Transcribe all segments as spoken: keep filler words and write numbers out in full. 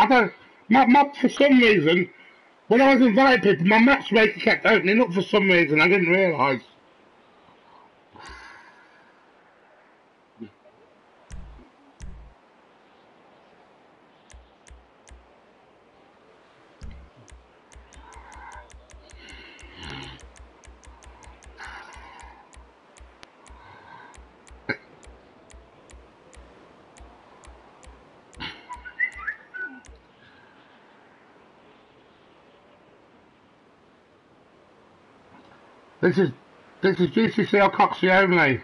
don't. My, my, for some reason, when I was inviting people, my matchmaker kept opening up for some reason. I didn't realise. This is this is G C C L Coxie only.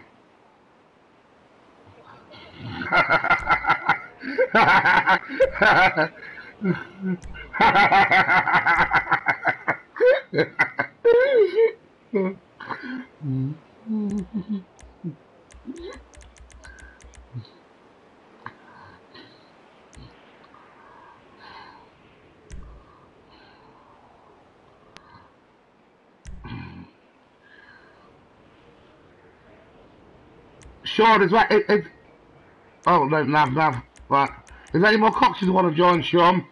Sean, is that it, it, oh no, nav, nav, right. Is there any more Coxies who want to join, Sean?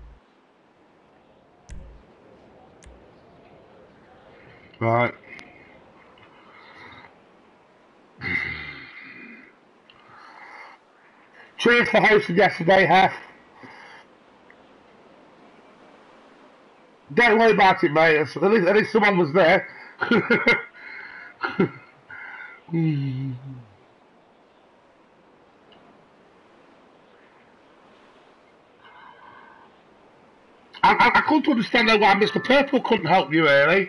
Right. Cheers for hosting yesterday, Hef. Don't worry about it, mate. At least, at least someone was there. I, I, I couldn't understand though why Mister Purple couldn't help you, really.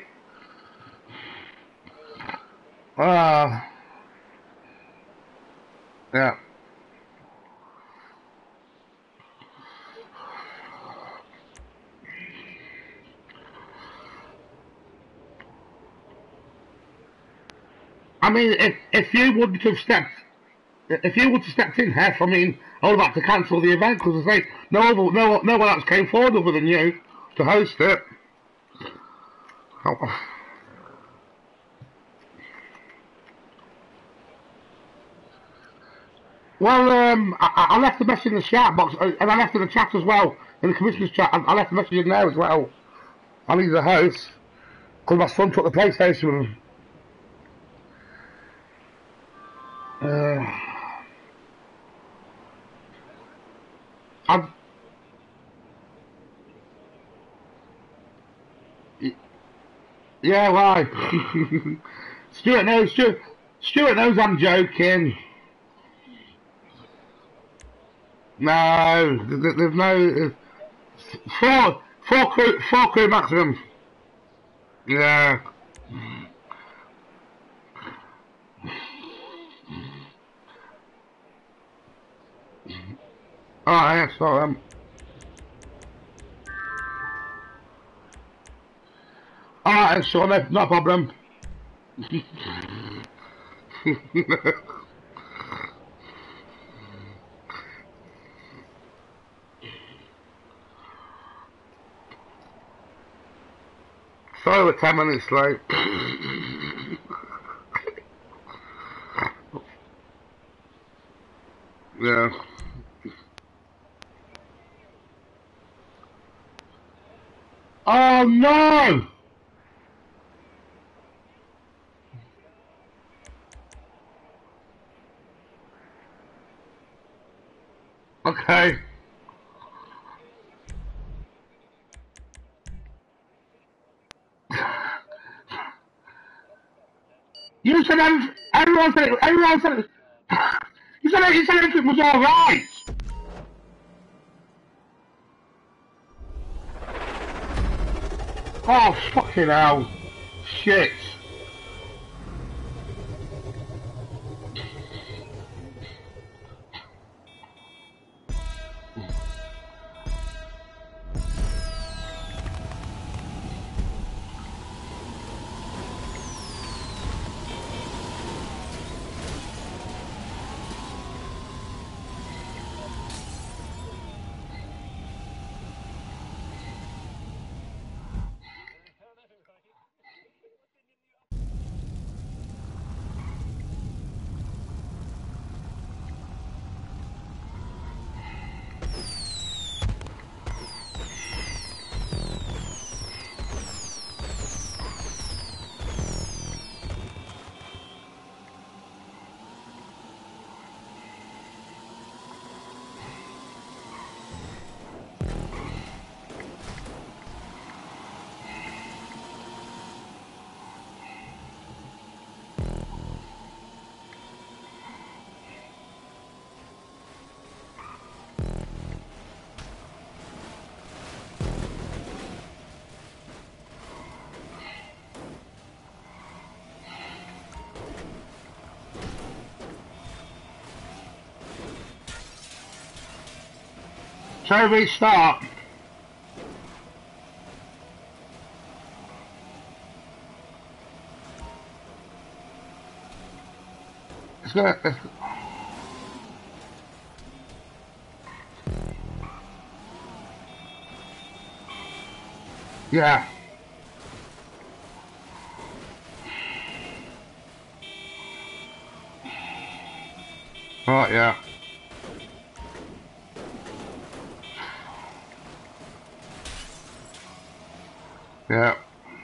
Ah. Uh, yeah. I mean, if if you wouldn't have stepped, if you would have stepped in, Hef, I mean, I would have had to cancel the event because I say no, other, no, no one else came forward other than you to host it. Oh. Well, um, I, I left a message in the chat box, and I left in the chat as well, in the commissioner's chat. I, I left a message in there as well. I need the host because my son took the PlayStation with him. Uh, I'm, yeah, why? Stuart knows. Stuart, Stuart knows I'm joking. No, there's no four, four crew, four crew maximum. Yeah. Oh, yeah, so um. Alright, so no, no problem. Sorry, we're ten minutes late. Yeah. Oh no! Okay. You said everyone said everyone said you said you said everything was all right. Oh fucking hell! Shit. So restart. It's gonna. It's, yeah. Right, yeah. Yeah.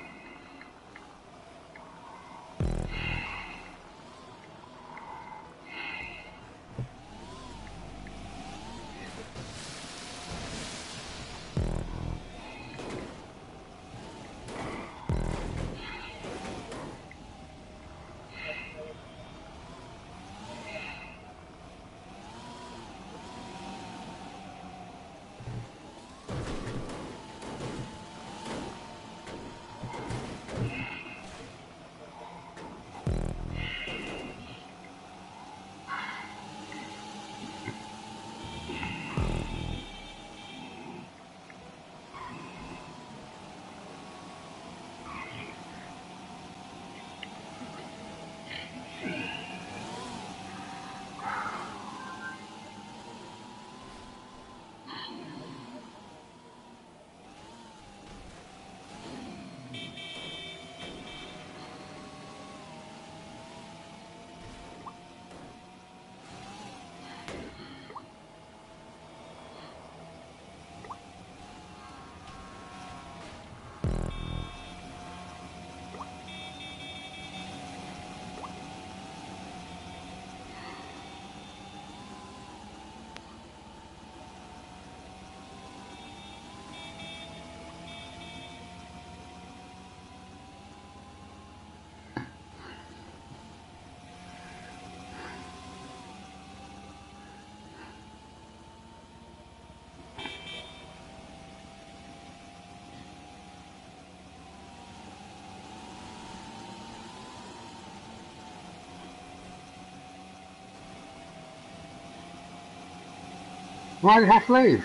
Why did you have to leave?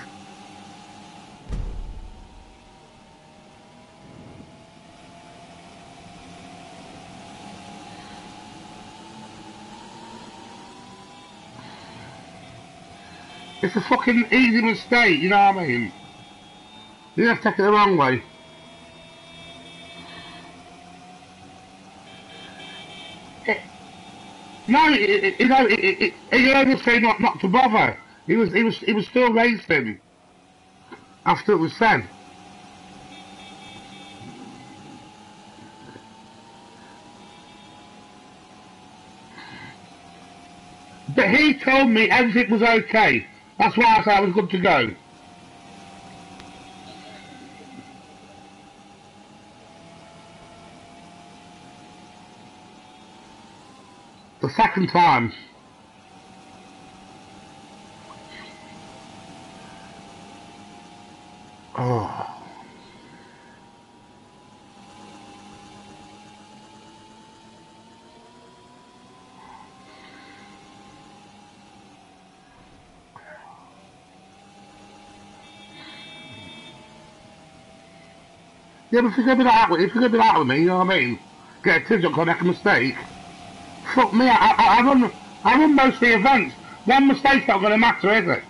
It's a fucking easy mistake, you know what I mean? You have to take it the wrong way. It, no, it, it, you know, it, it, it, he only said not, not to bother. He was, he was, he was still racing after it was said. But he told me everything was okay. That's why I said I was good to go. The second time. Oh. Yeah, but if you're gonna be like that, if you're gonna be like that with me, you know what I mean? Get a tips up, make a mistake. Fuck me, I, I, I run, I run most of the events. One mistake's not gonna matter, is it?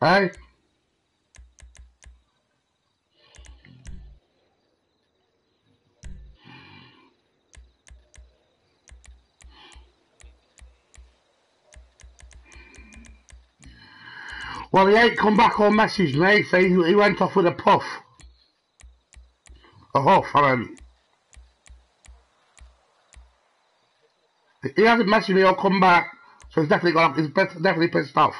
Hey? Well, he ain't come back or messaged me, so he, he went off with a puff. A huff, I mean. He hasn't messaged me or come back, so he's definitely got, he's definitely pissed off.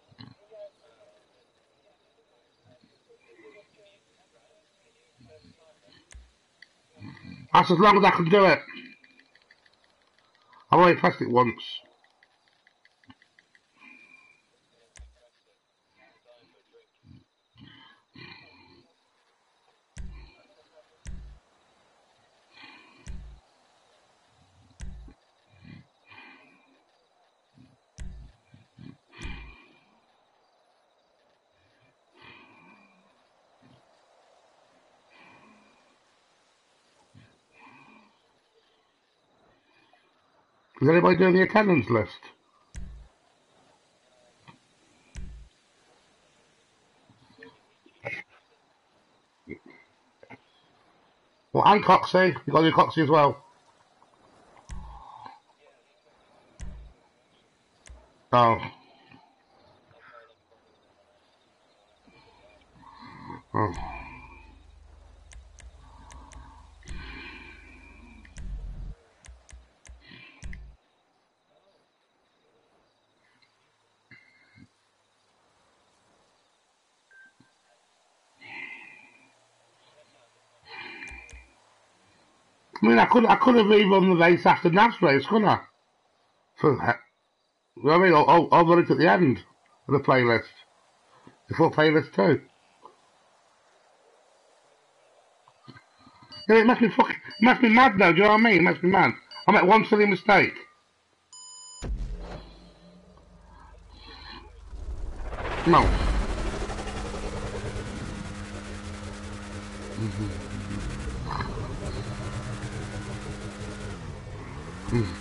That's as long as I can do it. I've only pressed it once. Is anybody doing the attendance list? Well, and Coxie. You got to do Coxie as well. Oh. Oh. I mean, I could I could have rerun the race after Nav's race, couldn't I? For, you know what I mean? I'll, I'll, I'll run it at the end of the playlist. The full playlist too. Yeah, it must be fucking, it must be mad though, do you know what I mean? It must be mad. I made one silly mistake. No. Mm-hmm. Mm.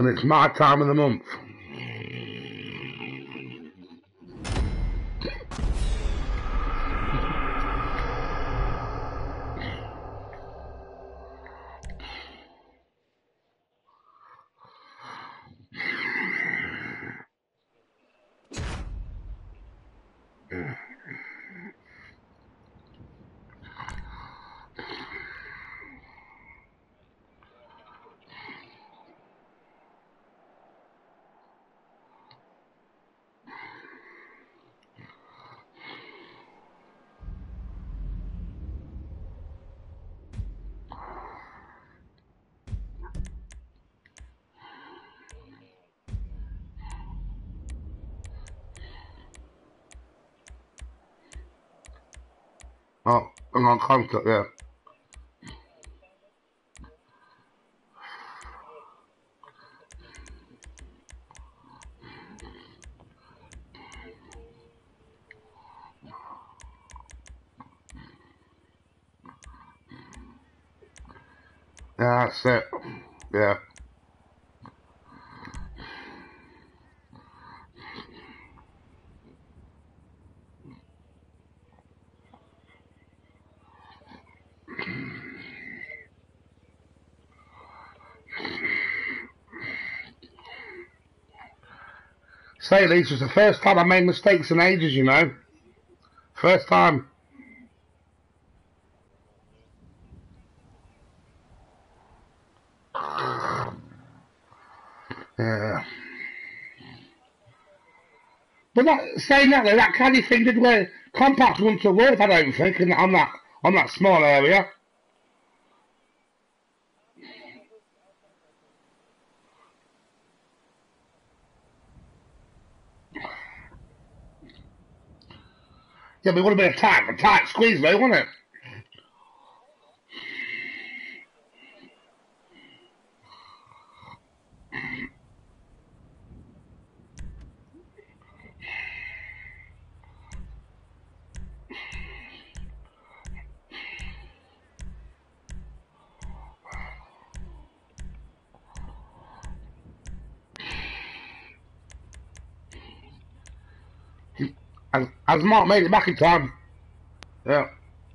And it's my time of the month. Oh, I'm on contact, yeah. Yeah, that's it. Yeah. Say, Lisa, it's the first time I made mistakes in ages, you know. First time. Yeah. But that, saying that, though, that kind of thing did where compact wouldn't have worked, I don't think, in, on that on that small area. Yeah, but it would have been a tight, a tight squeeze, though, wouldn't it? As, as Mark made it back in time. Yeah.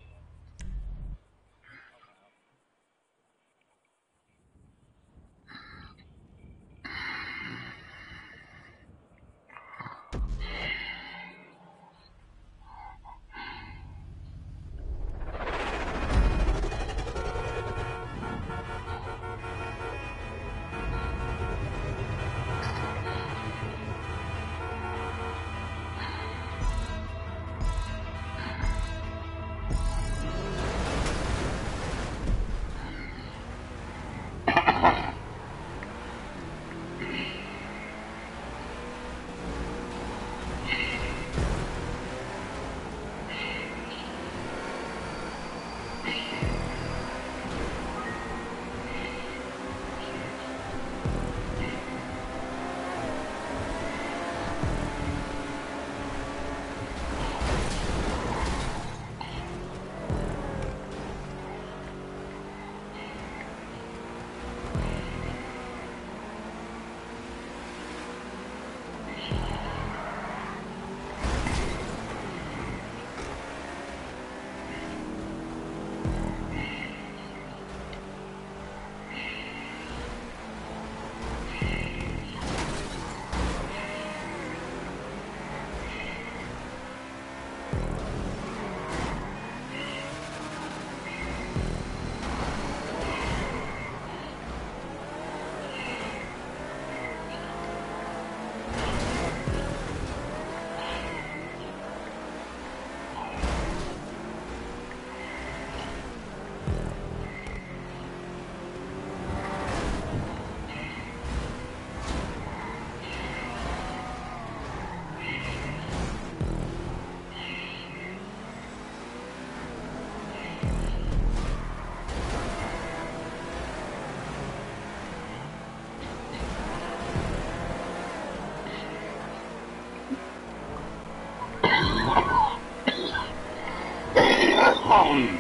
Um,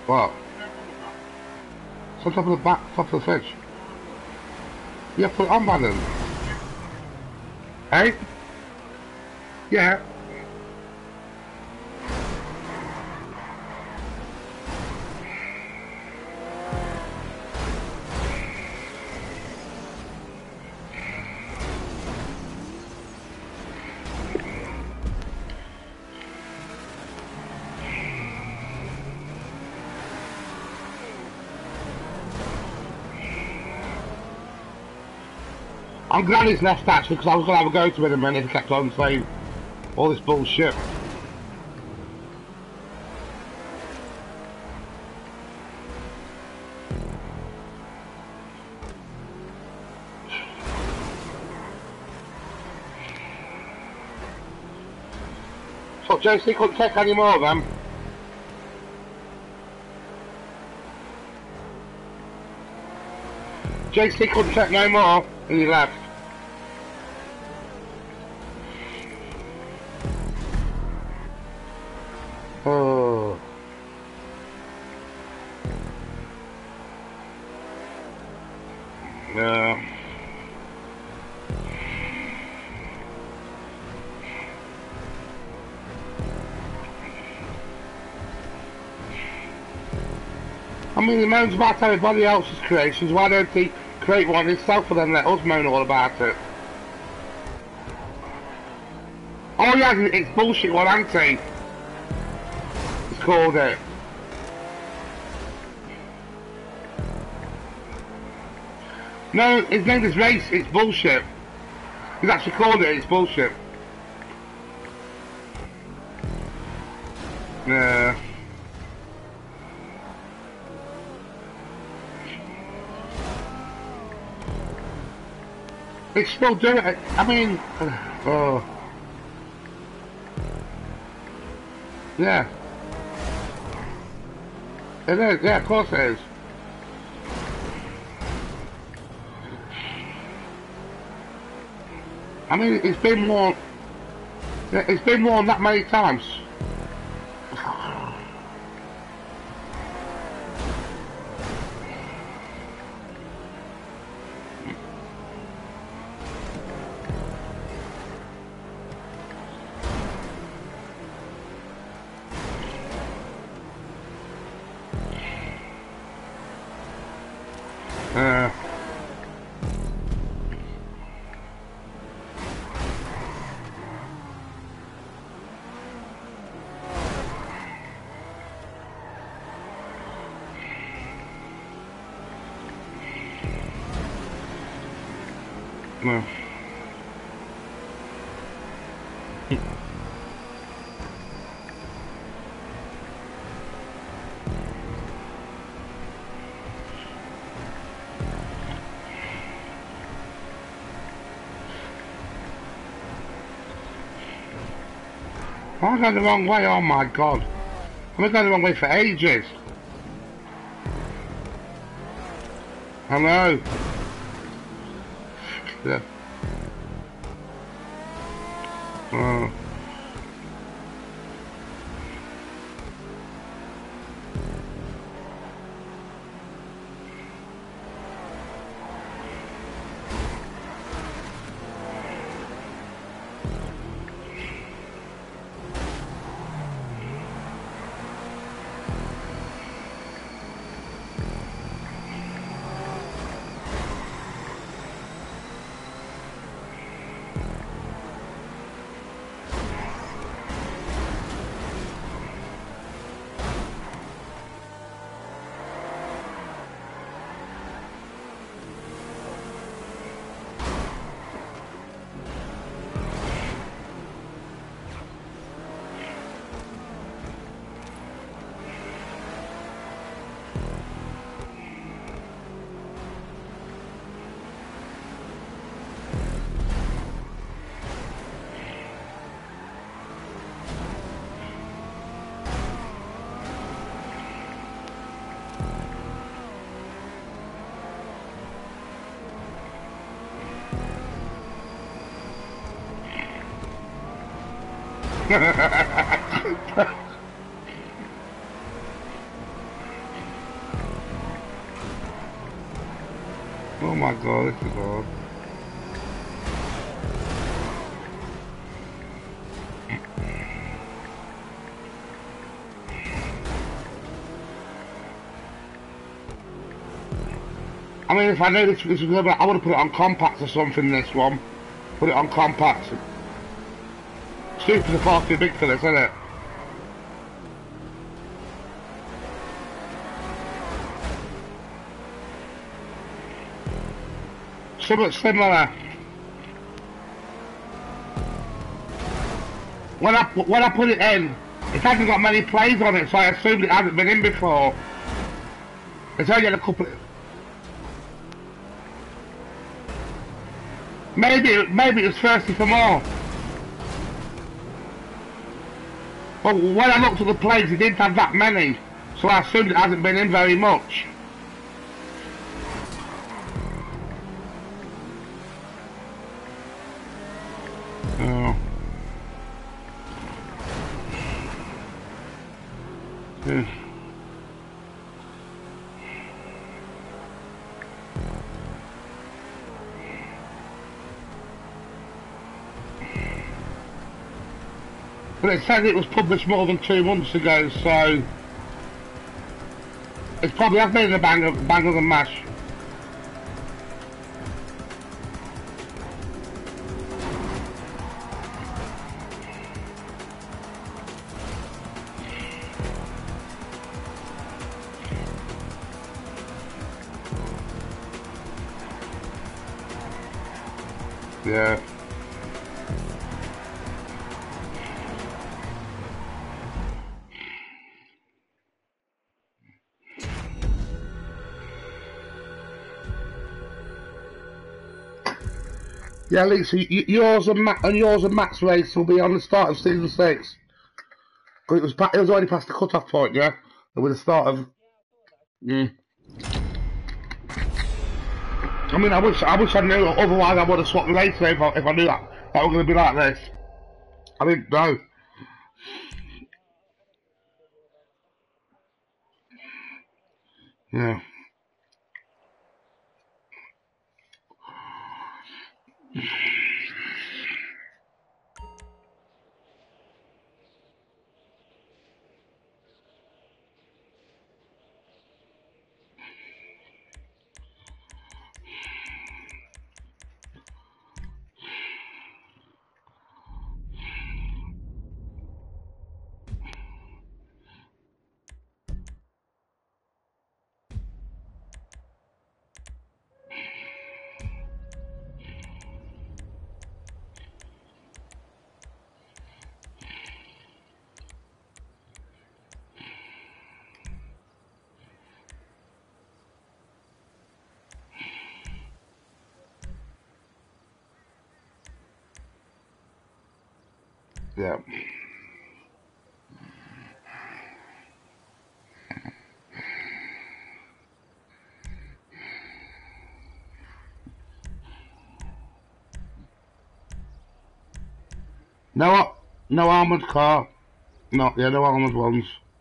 What? It's on top of the back, top of the fridge. Yeah, put it on by then. Hey? Yeah. I'm glad it's left actually, because I was going to have a go to it in a minute if he kept on saying all this bullshit. So J C couldn't take any more of them. J C couldn't take no more, and he left. Oh. Yeah. I mean, he moans about everybody else's creations. Why don't he create one himself and then let us moan all about it? Oh yeah, it's bullshit one, ain't he? It's called it. No, his name is Race, it's bullshit. He's actually called it, it's bullshit. Yeah. It's still doing it. I mean, oh. Yeah. It is, yeah, of course it is. I mean, it's been more, it's been more than that many times. Uh, no. I'm going the wrong way, oh my god. I've been going the wrong way for ages. I know. Yeah. Oh. my god, this is hard. I mean, if I knew this, this was gonna be, I would have put it on compact or something, this one. Put it on compact. Supers are far too big for this, isn't it? Something similar. When I, when I put it in, it hasn't got many plays on it, so I assumed it hasn't been in before. It's only had a couple of... Maybe, maybe it was thirsty for more. But when I looked at the plays, it didn't have that many, so I assumed it hasn't been in very much. Oh. Yeah. But it says it was published more than two months ago, so it probably has been in the Bangers and Mash. Yeah. Yeah, Lisa, yours and Matt and yours and Matt's race will be on the start of season six. Because it was it was already past the cut-off point, yeah, with the start of. Mm. I mean, I wish I wish I knew. Otherwise, I would have swapped the race if I, if I knew that that was going to be like this. I didn't know. Yeah. Yeah. No, no armored car. No, yeah, no armored ones.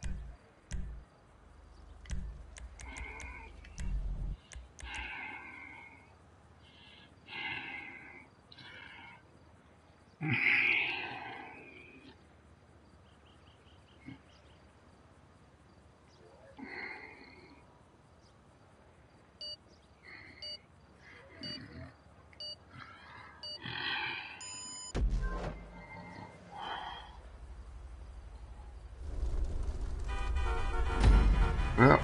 Yeah.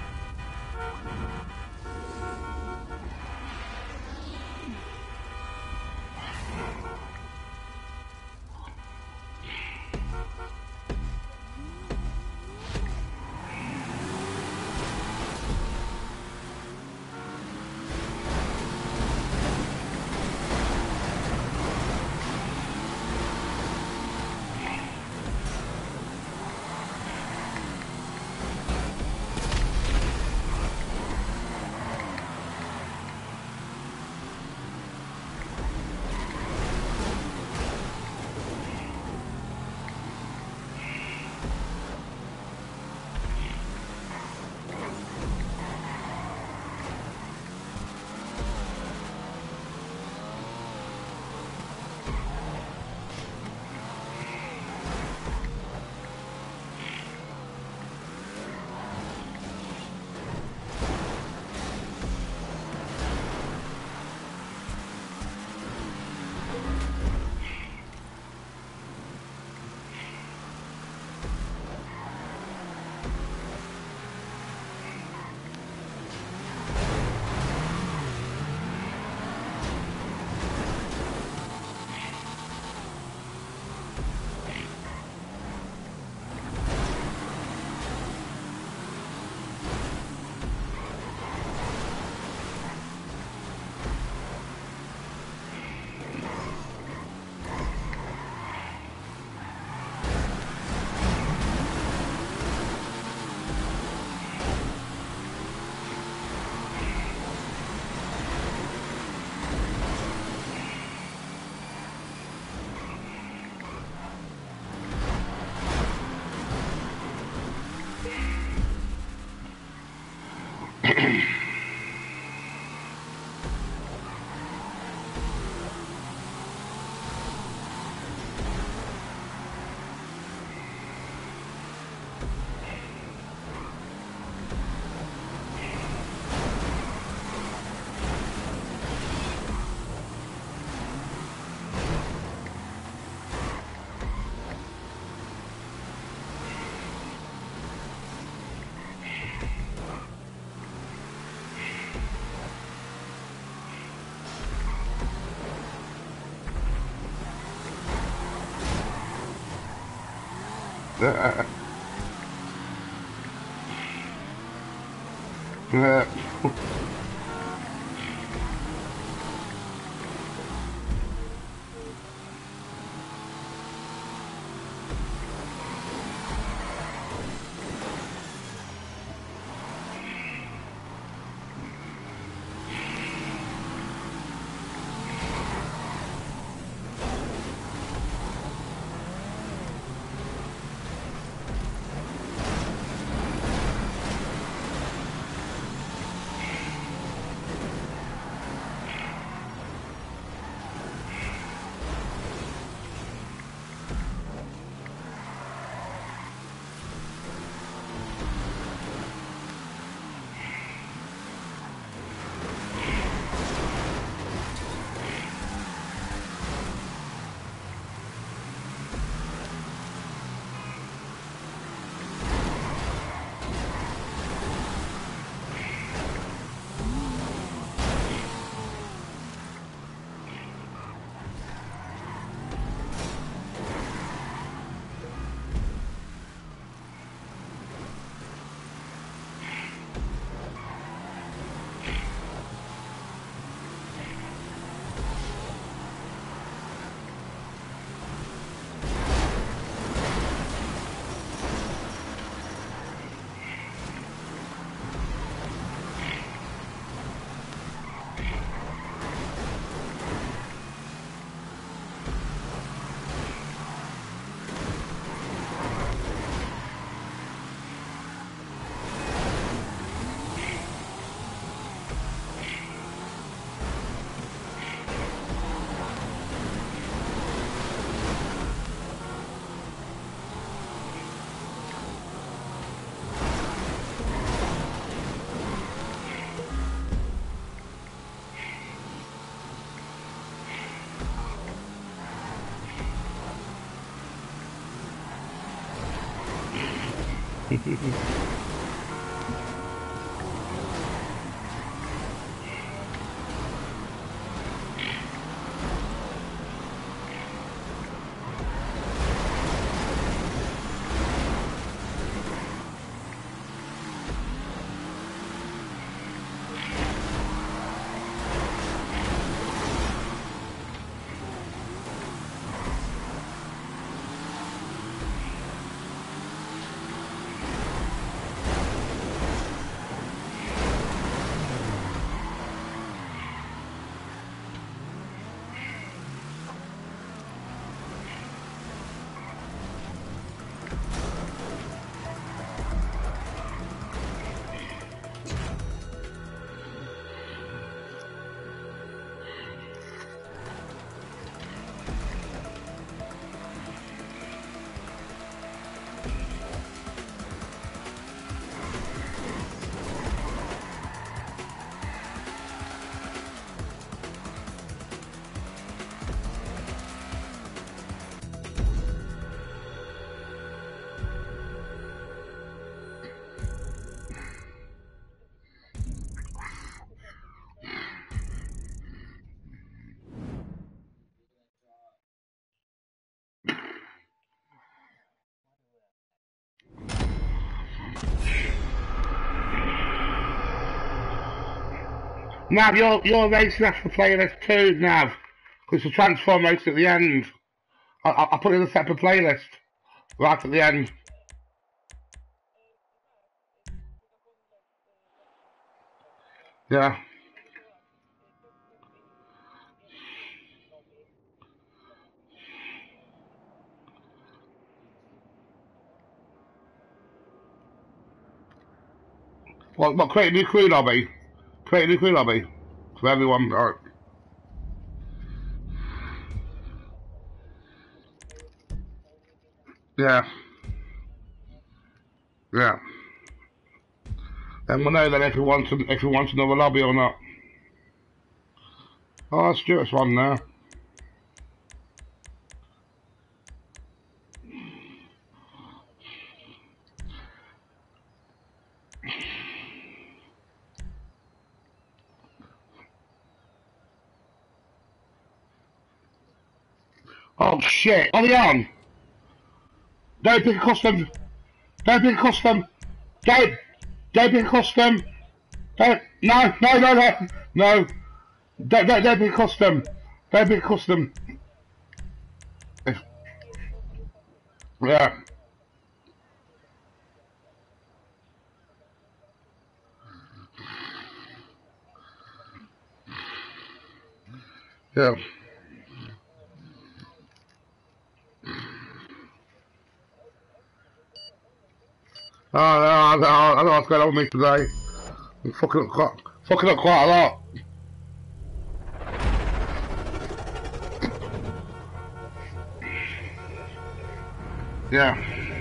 Uh, uh, Nav, you're, you're racing after playlist two, Nav. Because the transform race at the end. I, I, I put it in a separate playlist. Right at the end. Yeah. What, what, create a new crew lobby? Create a new crew lobby? For everyone, right. Yeah. Yeah. Then we'll know then if we want to, if we want another lobby or not. Oh, that's Stuart's one now. Oh shit! Are they on? Don't pick a custom. Don't pick a custom. Don't. Don't pick a custom. Don't. No, no, no, no. No. Don't, don't, don't pick a custom. Don't pick a custom. Yeah. Yeah. Oh, no, I, I, I don't know what's going on with me today. I'm fucking up quite, fucking up quite a lot. Yeah.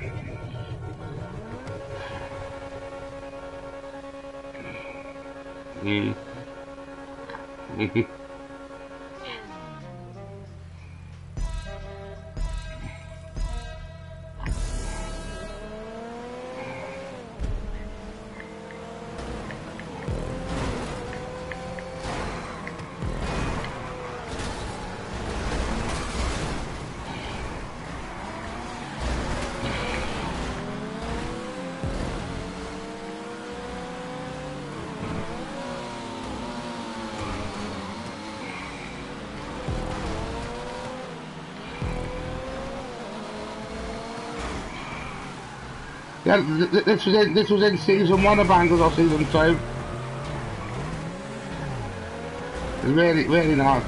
Mm. Mm-hmm. Yeah, th th this was in this was in season one of Angles or season two. It's really, really nice.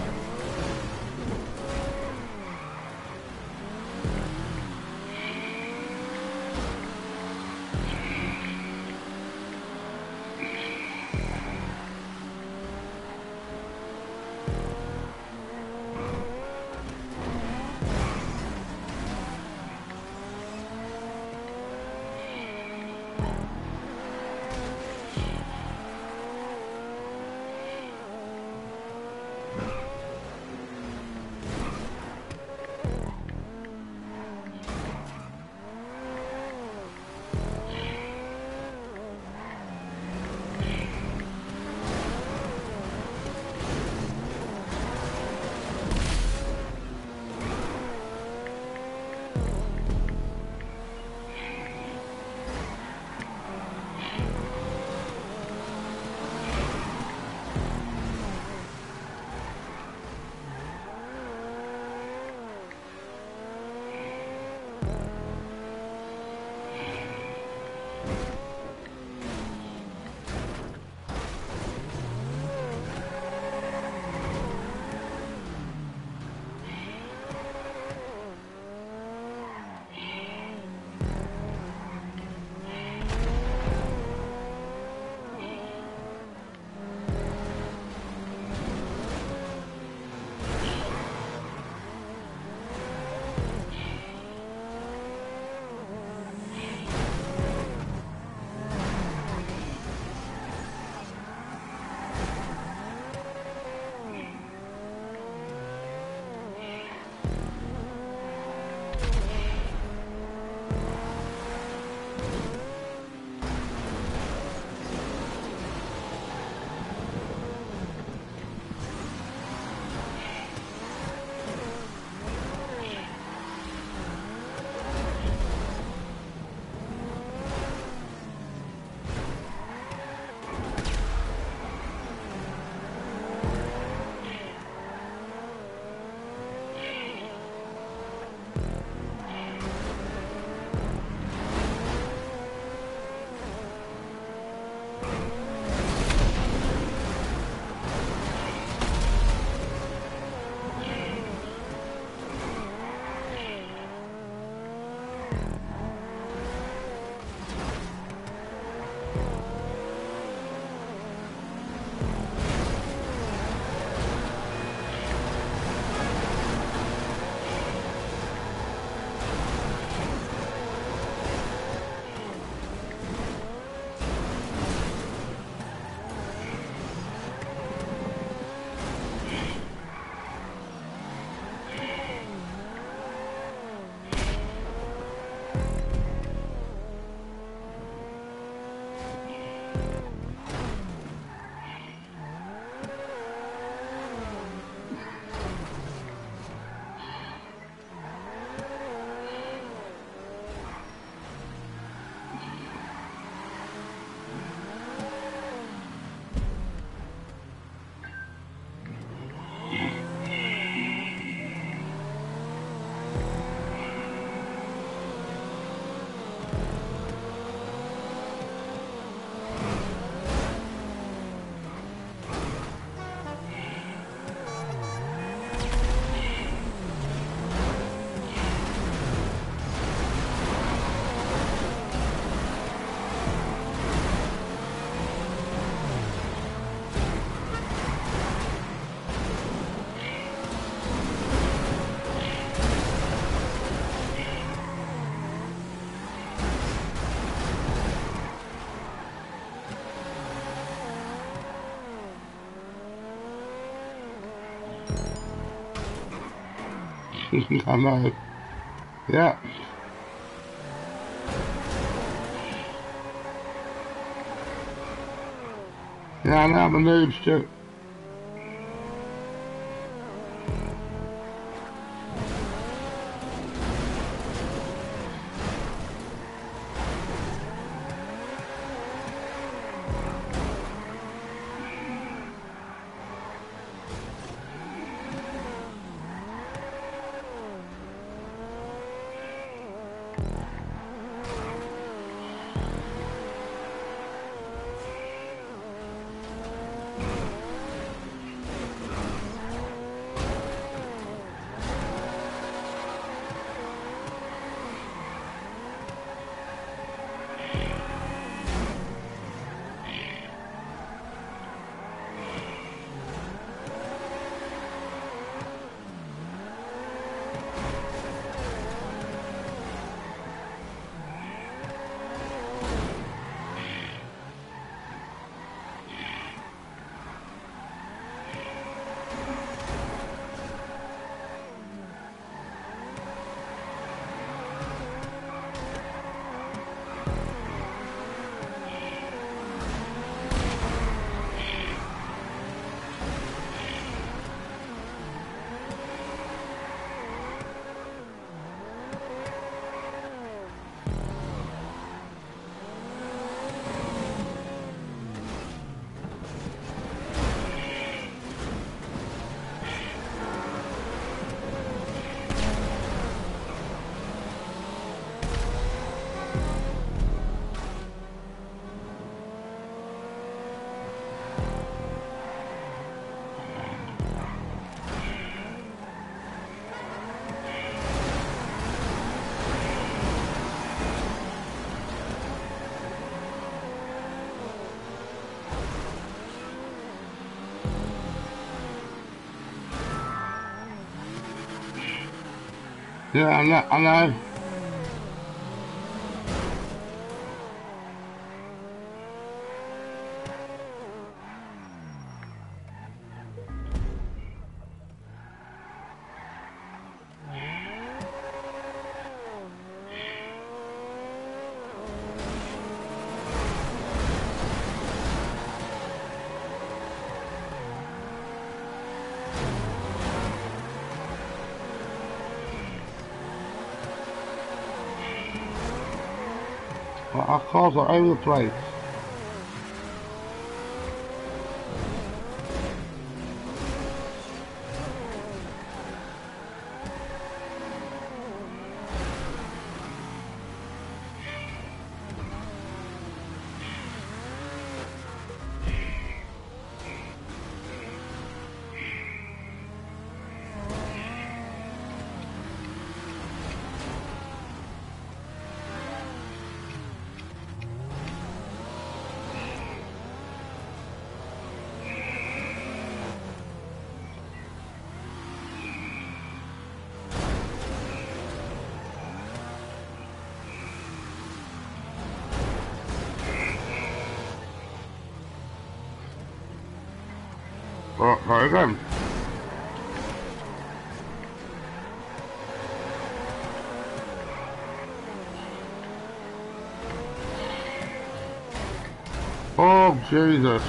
I know. Yeah. Yeah, I know, I'm a noob, Stu. Yeah, I know, I know. Our cars are over the place. Right, right again. Oh, Jesus.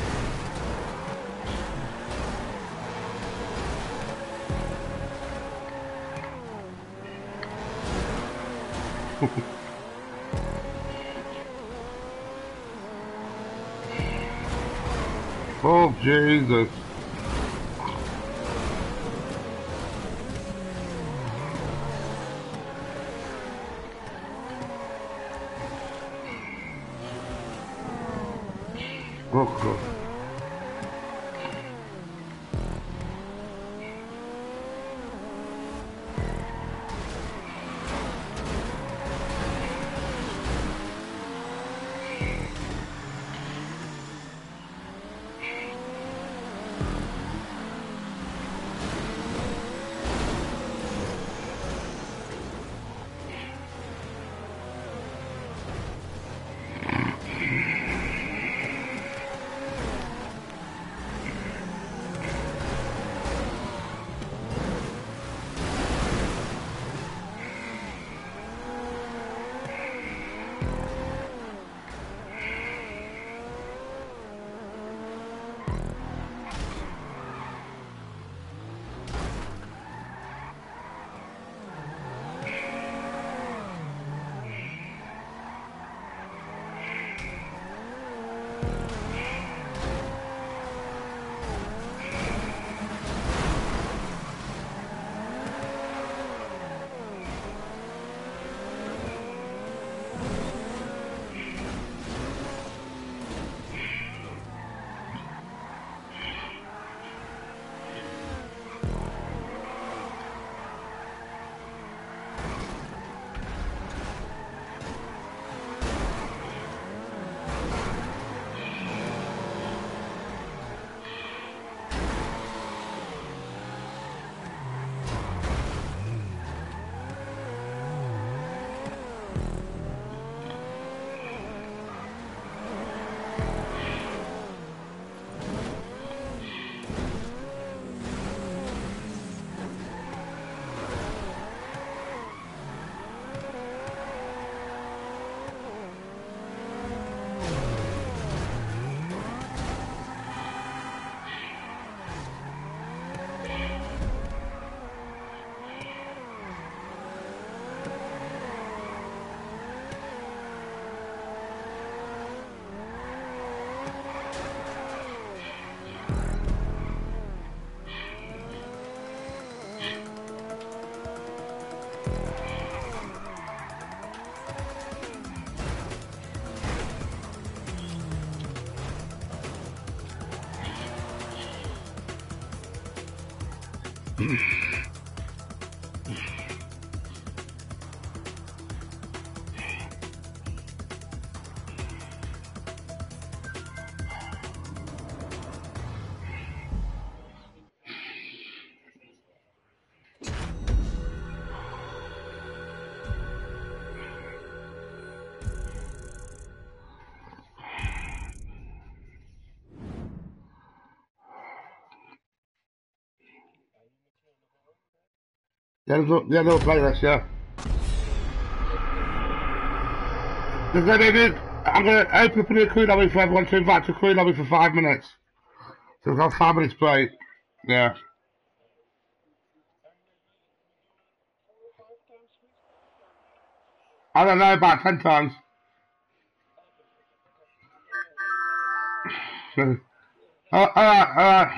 Oh, Jesus. Oh, God. Yeah, little, yeah, little playlist, yeah. There's a, there's, I'm going to open up a new crew lobby for everyone to invite to a crew lobby for five minutes. So we've got five minutes break. Yeah. I don't know, about ten times. uh, alright, alright.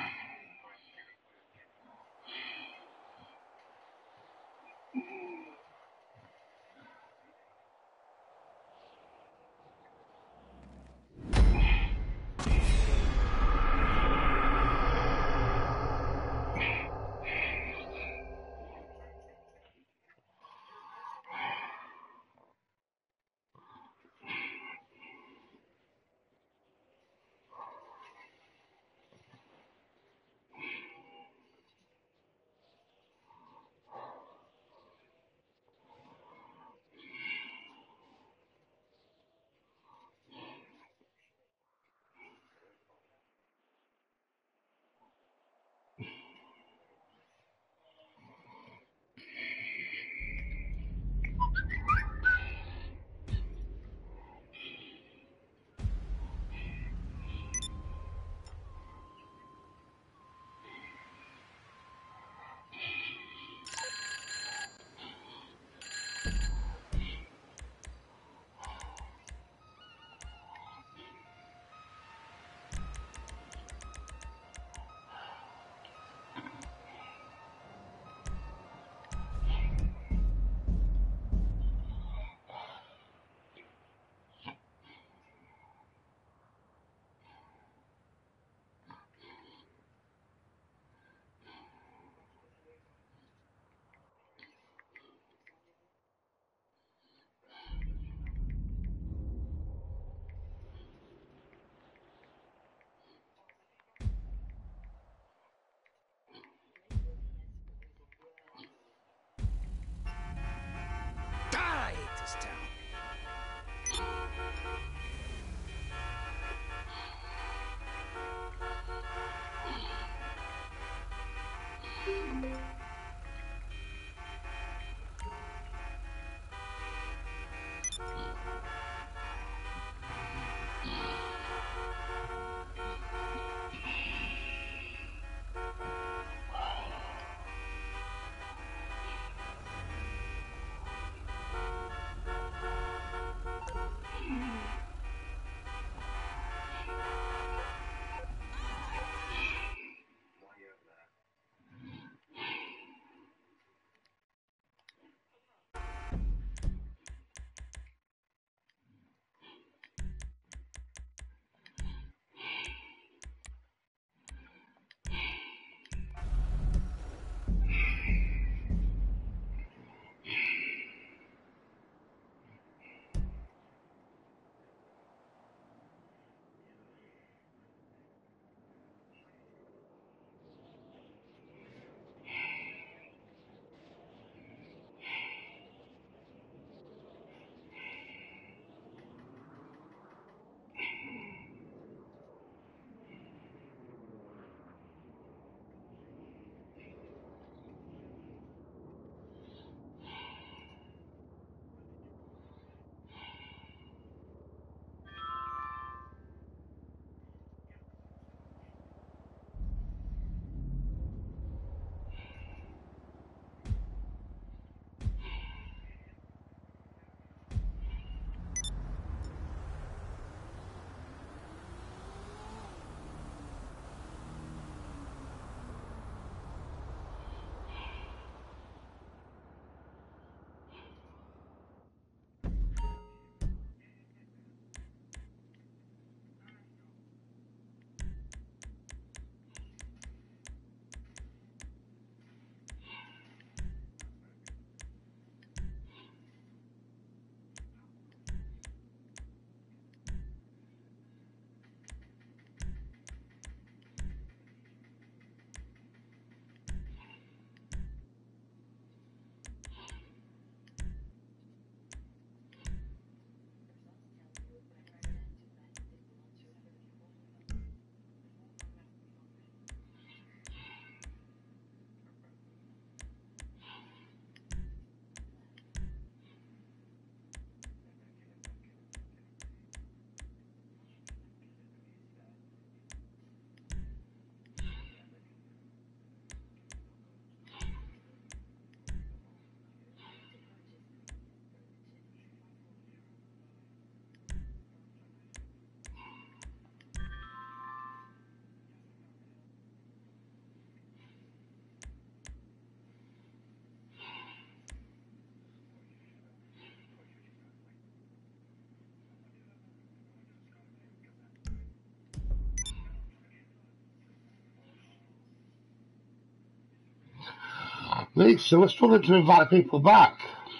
Lisa, we're struggling to invite people back.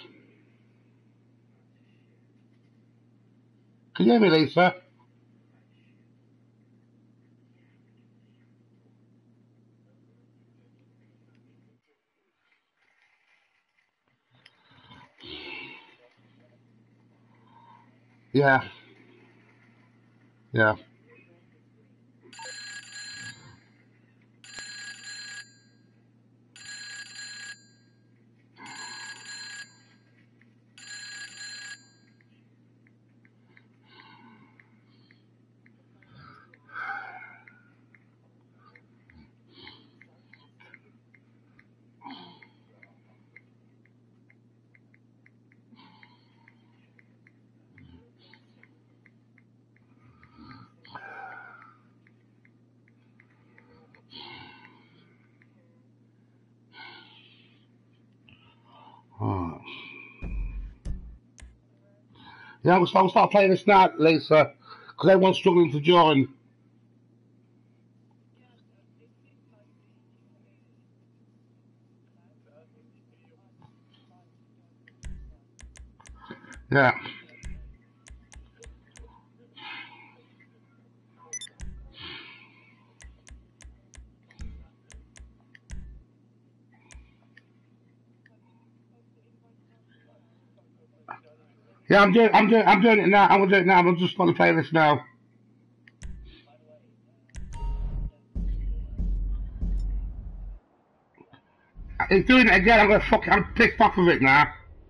Can you hear me, Lisa? Yeah. Yeah. Oh. Yeah, we'll start, we'll start playing this now, Lisa, because everyone's struggling to join. Yeah. Yeah, I'm doing, I'm doing, I'm doing it now. I'm gonna do it now. I'm just gonna play this now. He's doing it again. I'm gonna fuck. I'm pissed off of it now.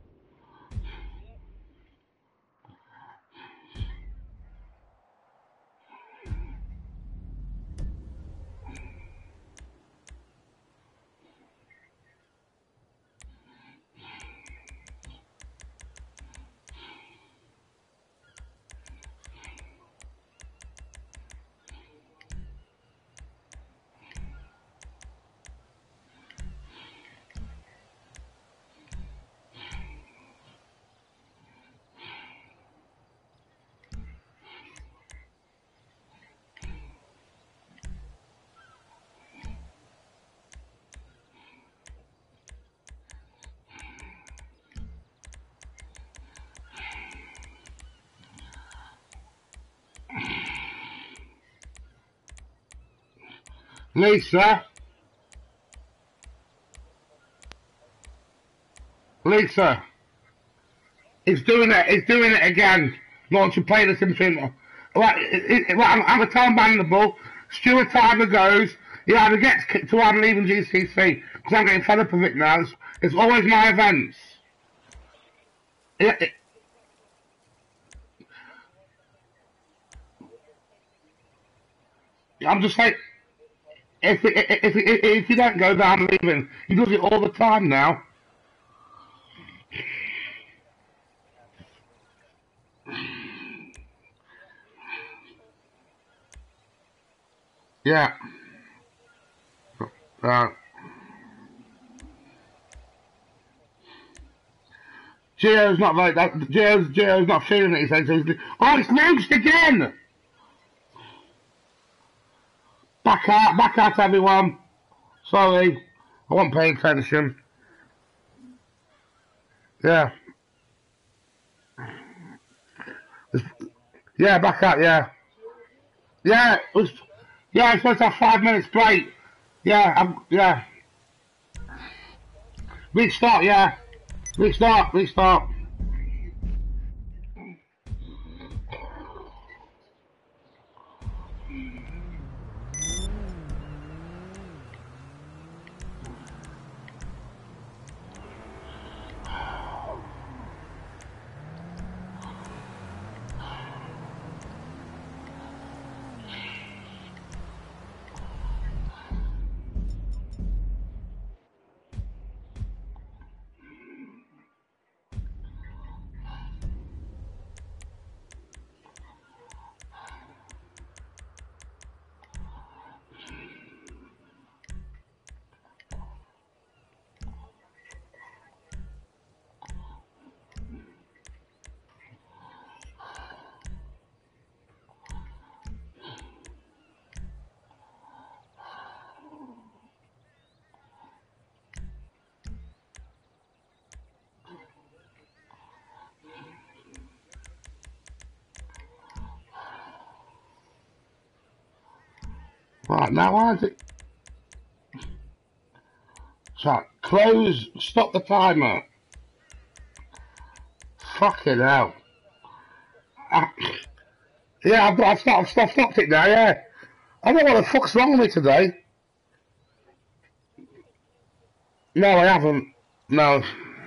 Lisa, Lisa, he's doing it. He's doing it again. Launch and play this in film. Right, it, it, right, I'm, I'm a time bannable. Stuart Tiger goes. He either gets kicked or I'm leaving G C C because I'm getting fed up of it now. It's, it's always my events. It, it, I'm just like, if, it, if, if, if you don't go, then I'm leaving. He does it all the time now. Yeah. Uh, Gio's not like that. Gio's, Gio's not feeling it. He says, "Oh, it's launched again." Back out, back out, everyone. Sorry, I wasn't paying attention. Yeah, yeah, back out. Yeah, yeah. It was, yeah, I'm supposed to have five minutes break. Yeah, I'm, yeah. Restart. Yeah, restart, restart. Right, now why is it... Chat, close, stop the timer. Fucking hell. I, yeah, I've, I've, stopped, I've stopped, stopped it now, yeah. I don't know what the fuck's wrong with me today. No, I haven't. No.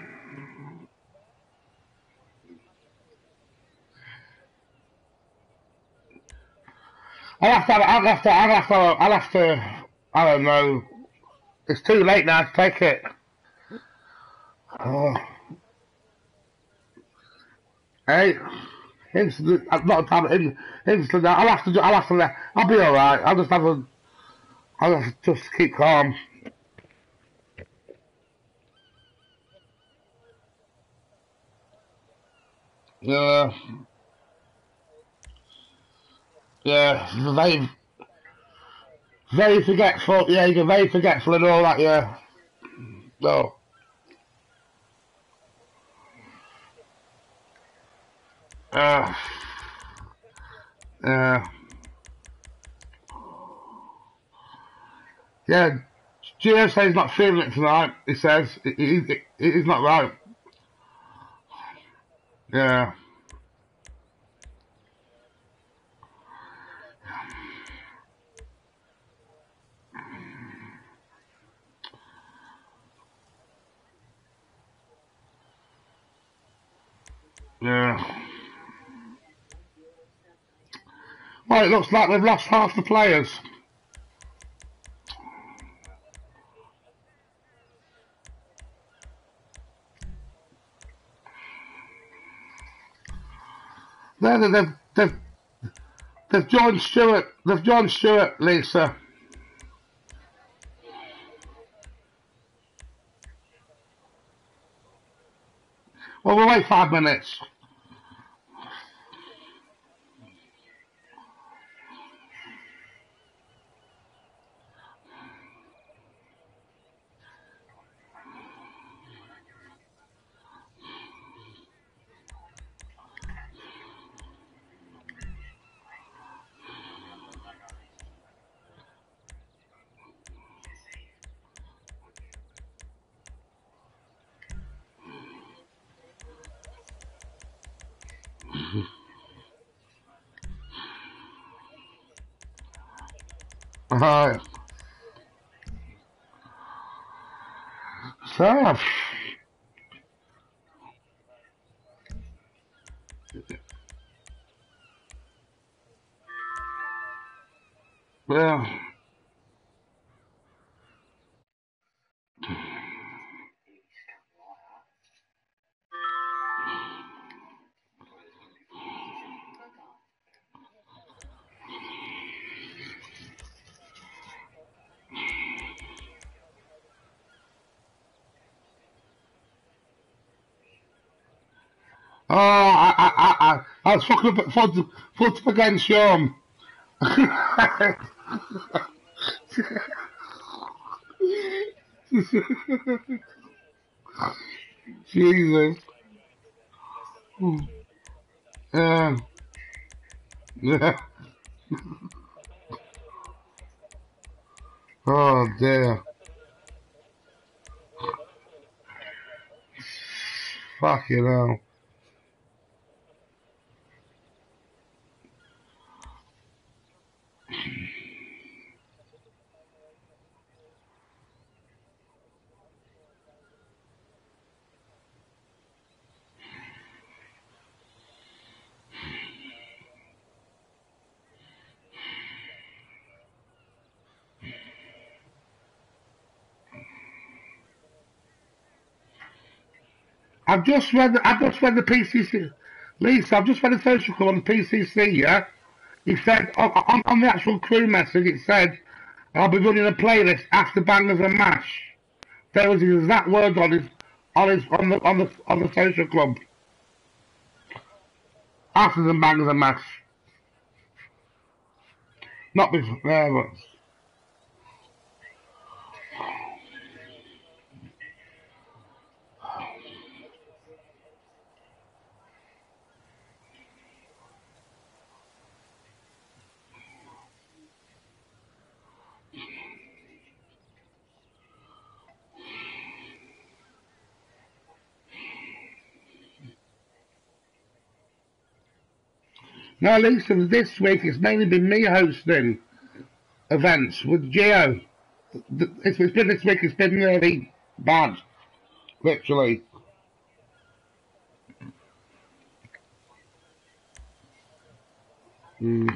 I'll have to, I'll have to, I'll have to, I'll have to, I don't know. It's too late now to take it. Oh. Hey, instant, not a time, in, instant, I'll have to, do- I'll have to, I'll be alright. I'll just have a, I'll just, just keep calm. Yeah, yeah, very, very forgetful, yeah, you're very forgetful and all that, yeah. No. Uh, uh, yeah, Gio says he's not feeling it tonight, he says. He, he, he, he's not right. Yeah, yeah. Well, it looks like we've lost half the players. They're, they've, they've, they've joined Stuart, they've joined Stuart, Lisa. Well, we'll wait five minutes. Alright. So, yeah. Oh, I, I, I, I, I was fucking up, foot, foot against Sean. Jesus. Yeah. Yeah. Oh, dear. Fucking hell. I've just read, I've just read the P C C. Lisa, I've just read the social call on the P C C, yeah? He said, on, on, on the actual crew message, it said, I'll be running a playlist after Bangers and Mash. There was his exact words on his, on his, on the, on the, on the social club. After the Bangers and Mash. Not before, yeah, but... No, Lisa, this week it's mainly been me hosting events with Geo. It's, it's been this week. It's been really bad, literally. Mm.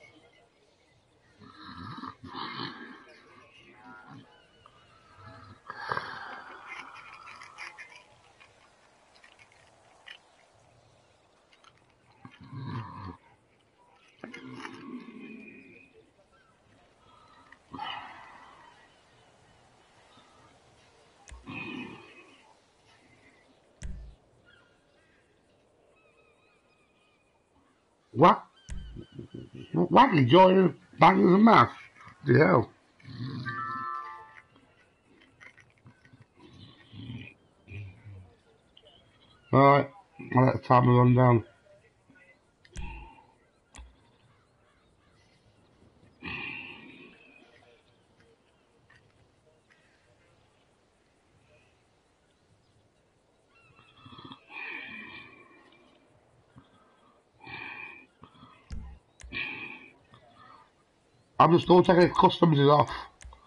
What? What? You joining bangers and maths? The hell? Alright, I'll let the timer run down. I'm just double checking if customs is off.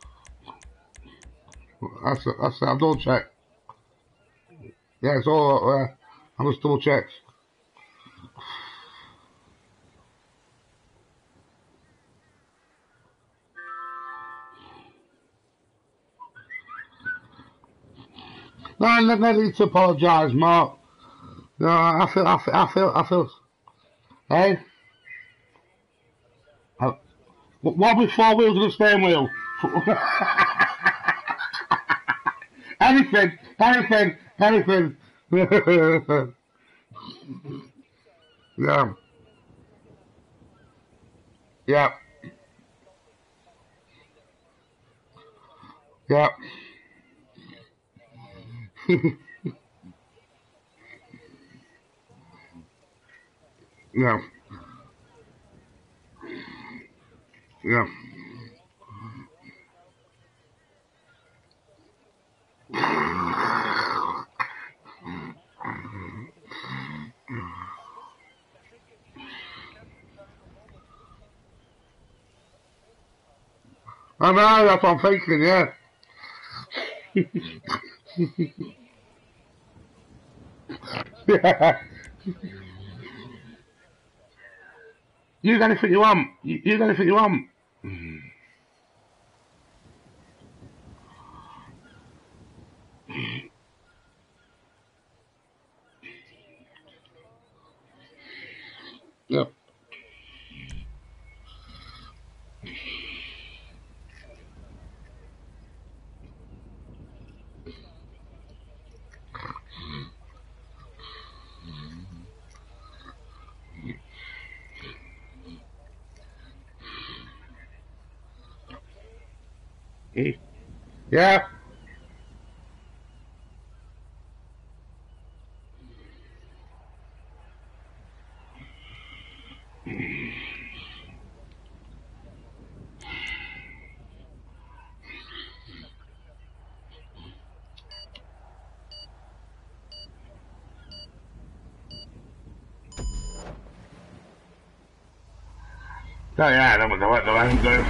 That's it, that's it, I've double checked. Yeah, it's all uh, I'm just double checked. No, no, no need to apologise, Mark. No, I feel, I feel, I feel, I feel. Hey? I, what with four wheels and a steering wheel? anything, anything, anything. yeah. Yeah. Yeah. yeah. Yeah. I know, that's what I'm thinking, yeah. yeah. Use anything you want. Use anything you want. Yep. Yeah. Oh yeah, that was the what the line do.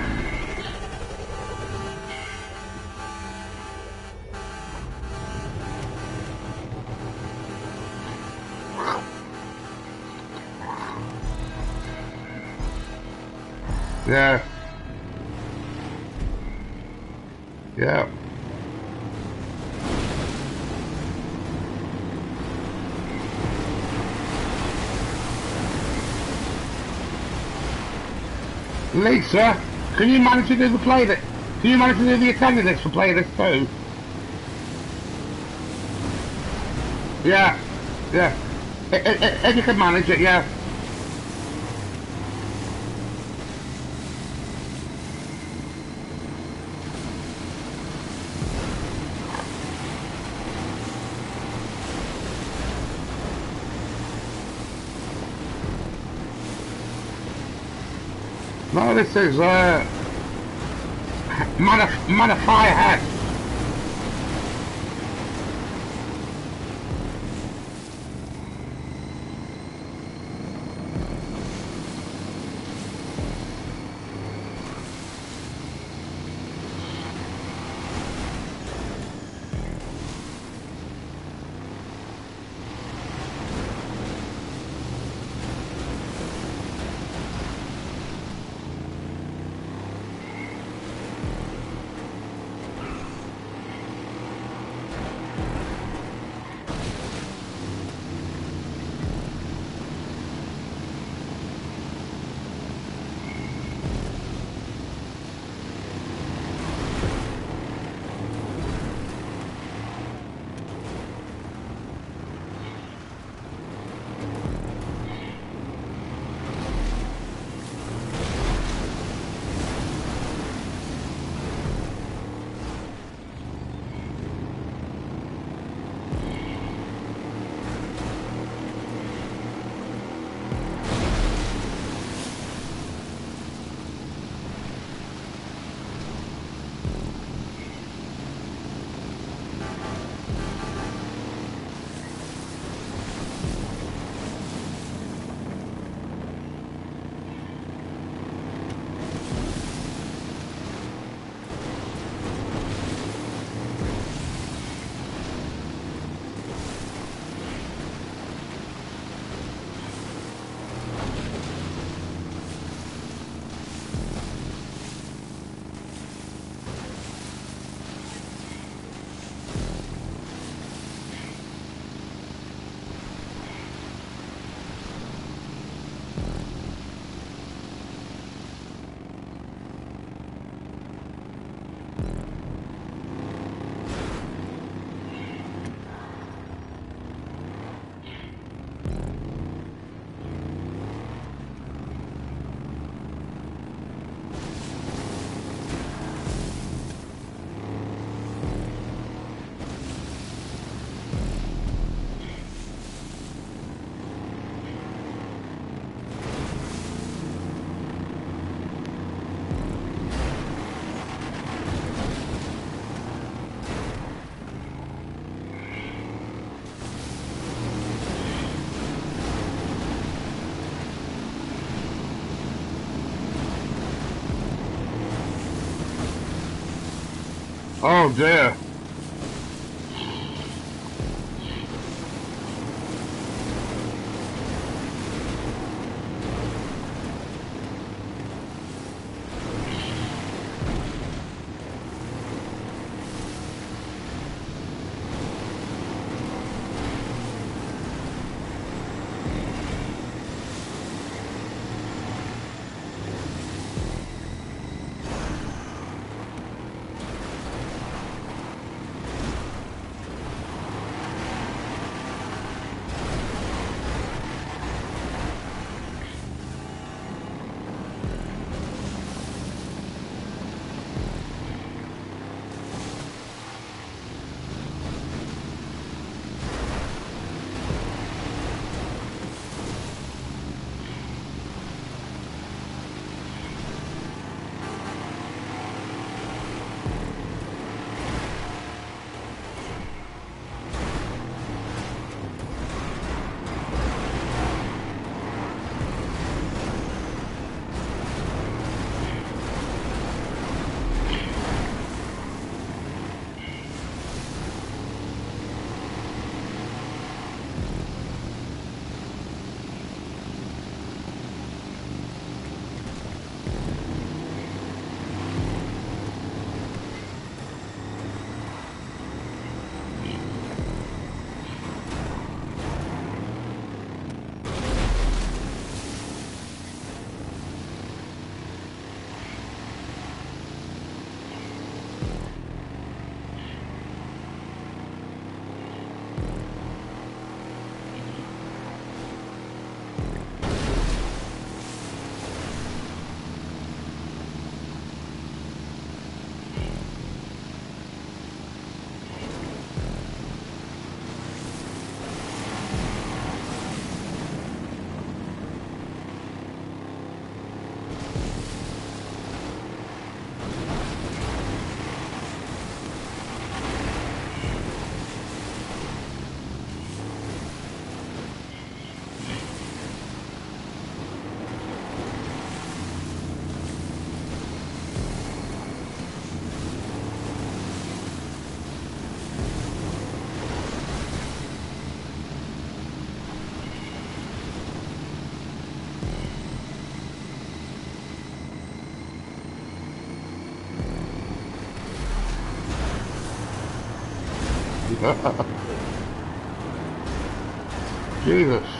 Yeah. Yeah. Lisa, can you manage to do the play that? Can you manage to do the attendance for play this too? Yeah. Yeah. If you can manage it, yeah. No, this is uh, Manif Manify Hat. Oh dear. Jesus.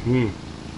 Hmm.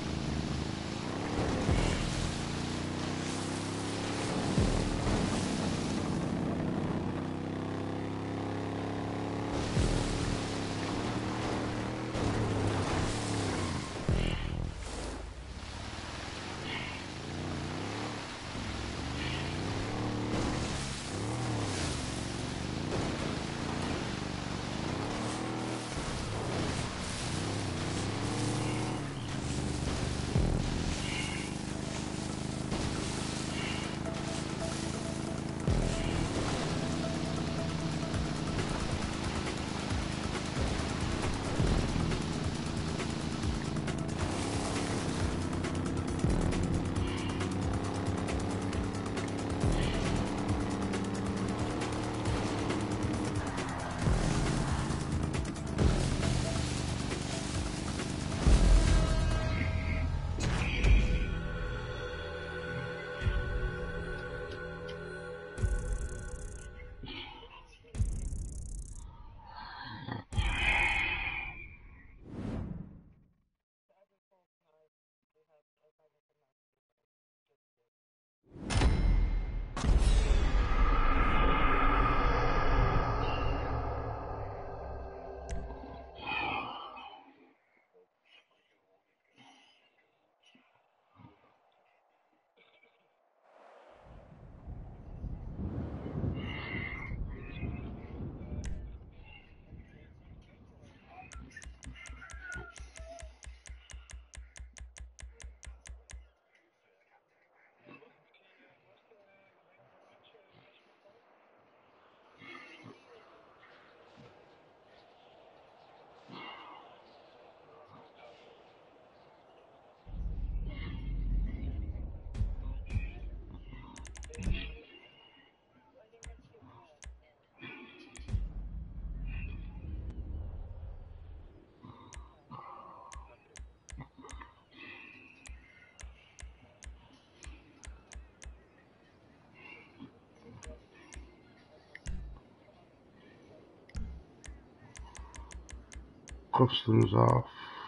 Customs off.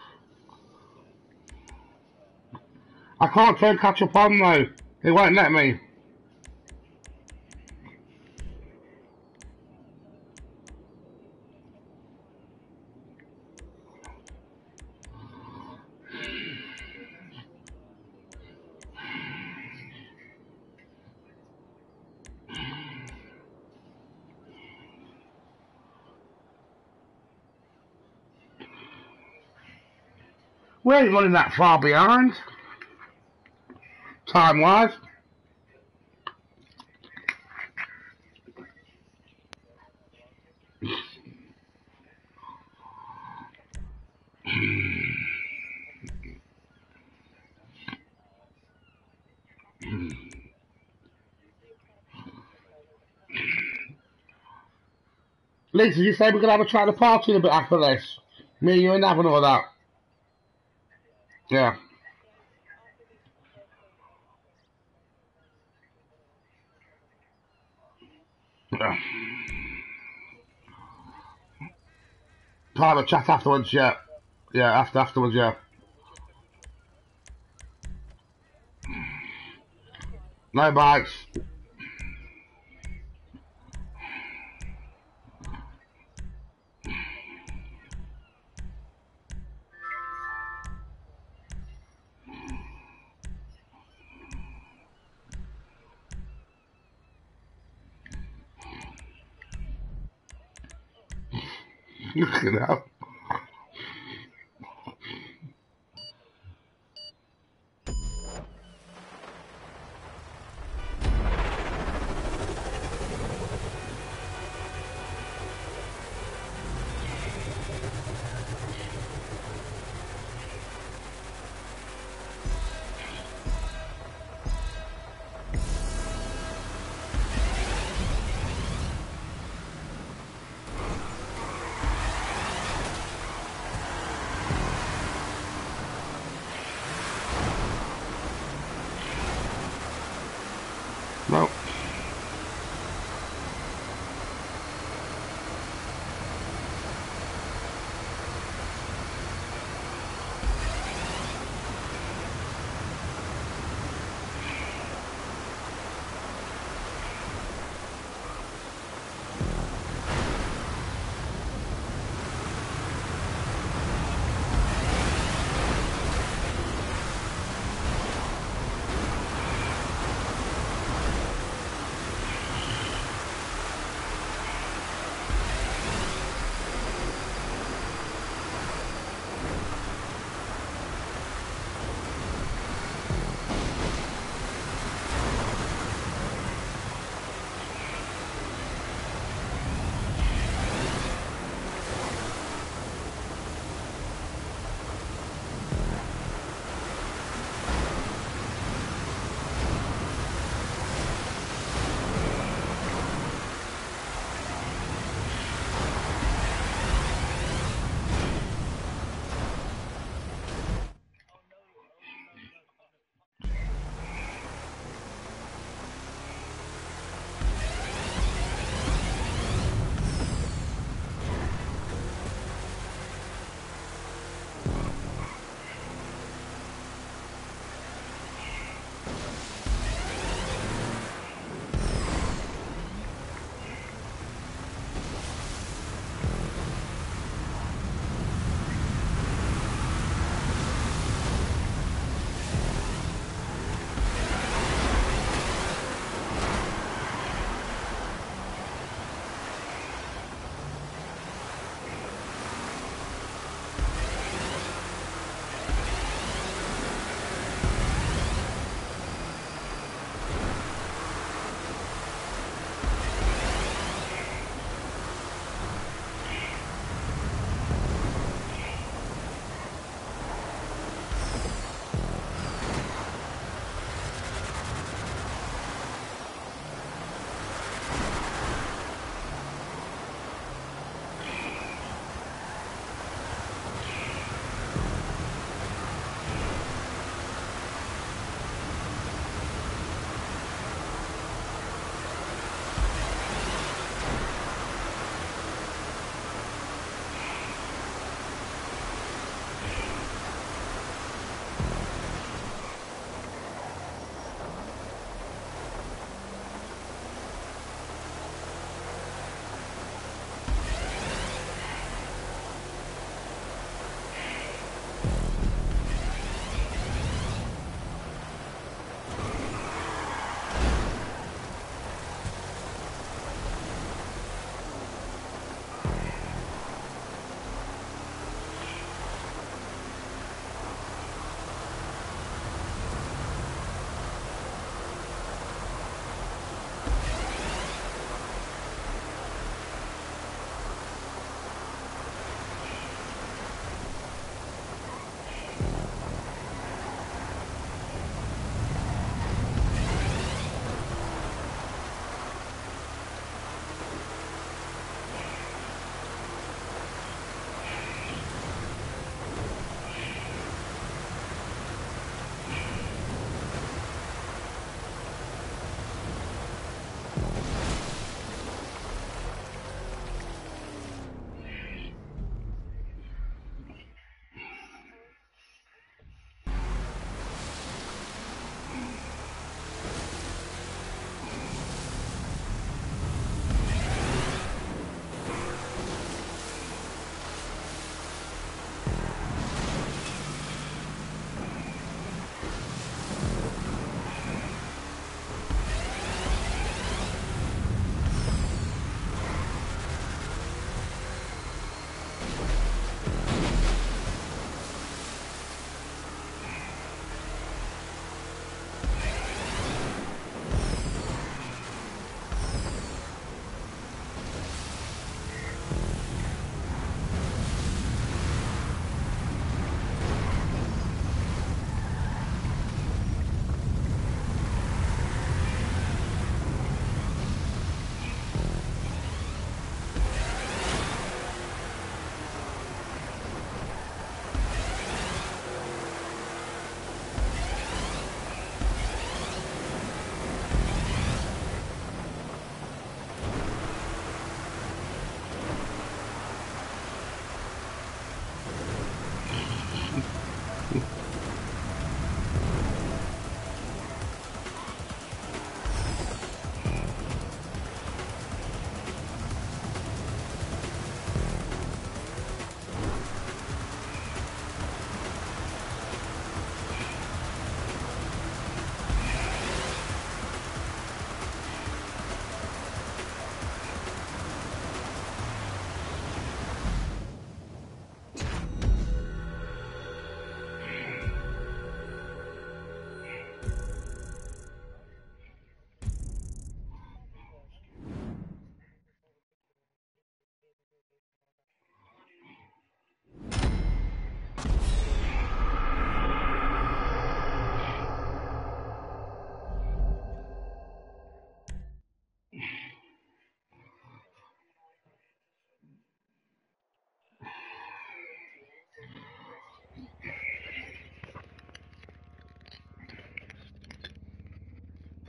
I can't turn catch up on though. It won't let me. We ain't running that far behind, time-wise. Lisa, you say we're going to have a try to party in a bit after this? Me, you and having all that? Yeah. Yeah. Private chat afterwards, yeah. Yeah, after afterwards, yeah. No bites. You know.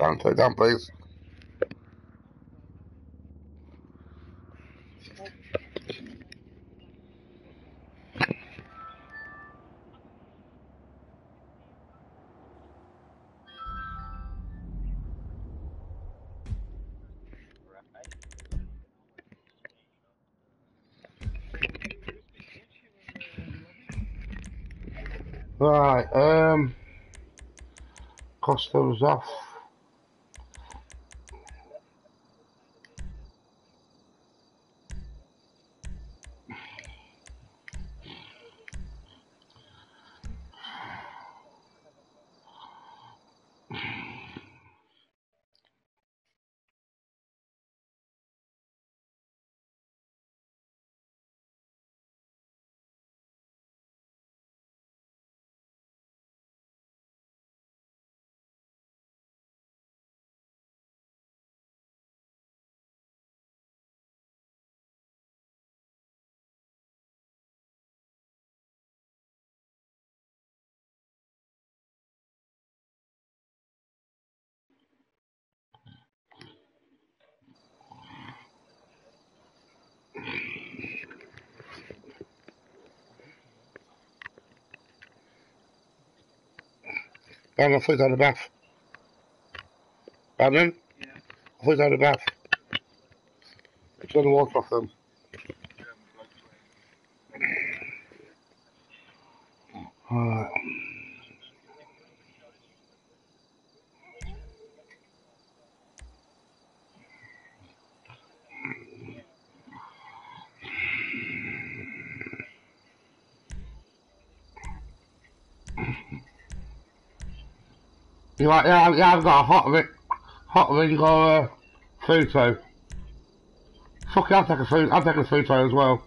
Down, take it down, please. Right, um, Costa's off. Bang, I thought I had a bath. Brandon? Yeah. I thought I had a bath. Turn the water off them. Alright. You like, yeah, yeah, I've got a hot of it. Hot of it, you got a food tray. Fuck it, I'll take a food, I'll take a food tray as well.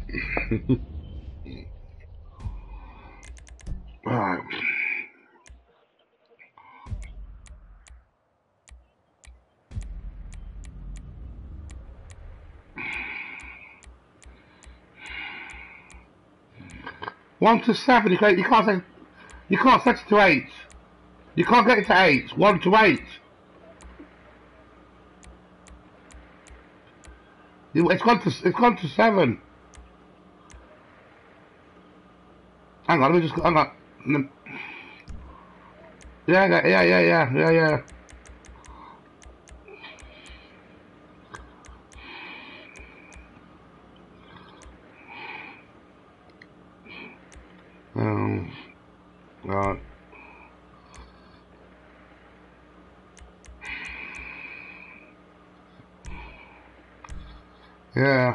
Right. One to seven. You can't. You can't set. You can't set it to eight. You can't get it to eight. One to eight. It's gone to. It's gone to seven. Hang on. Let me just. Hang on. Yeah. Yeah. Yeah. Yeah. Yeah. Yeah. Yeah. Um. Right. Yeah.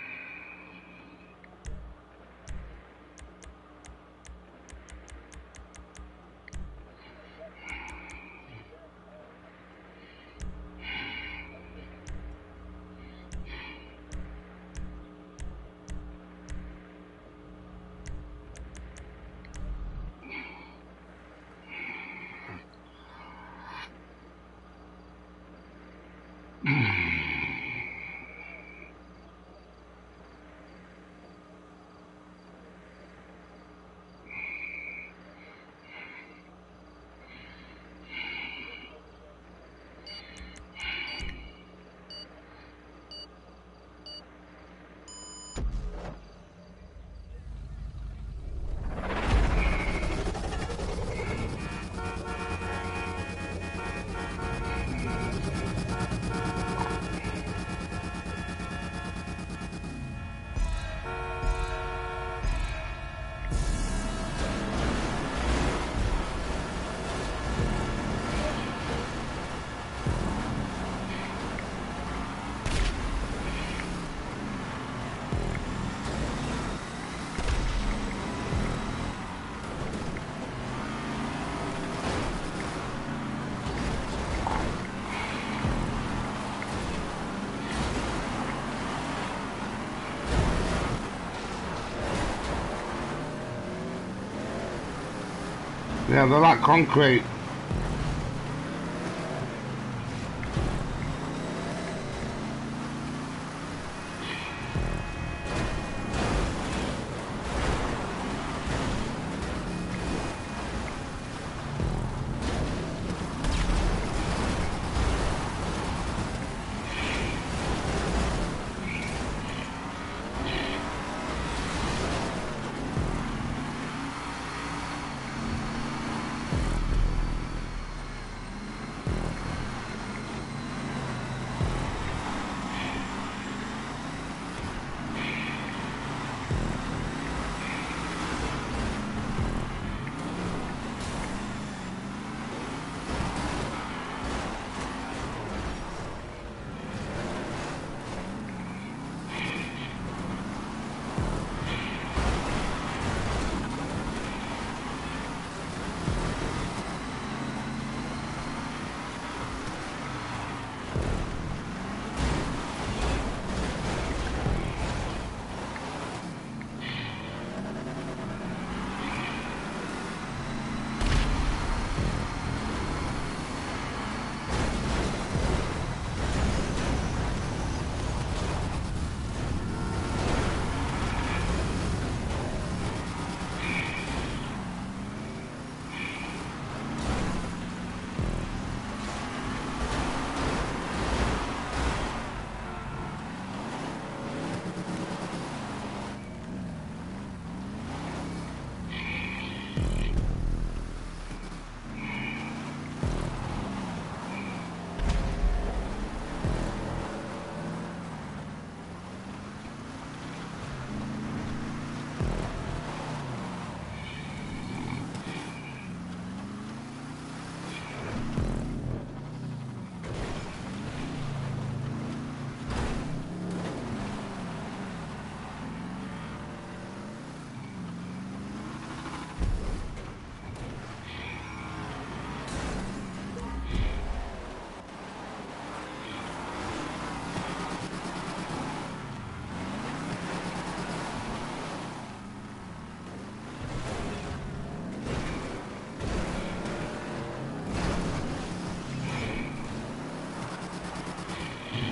Yeah, they're like concrete.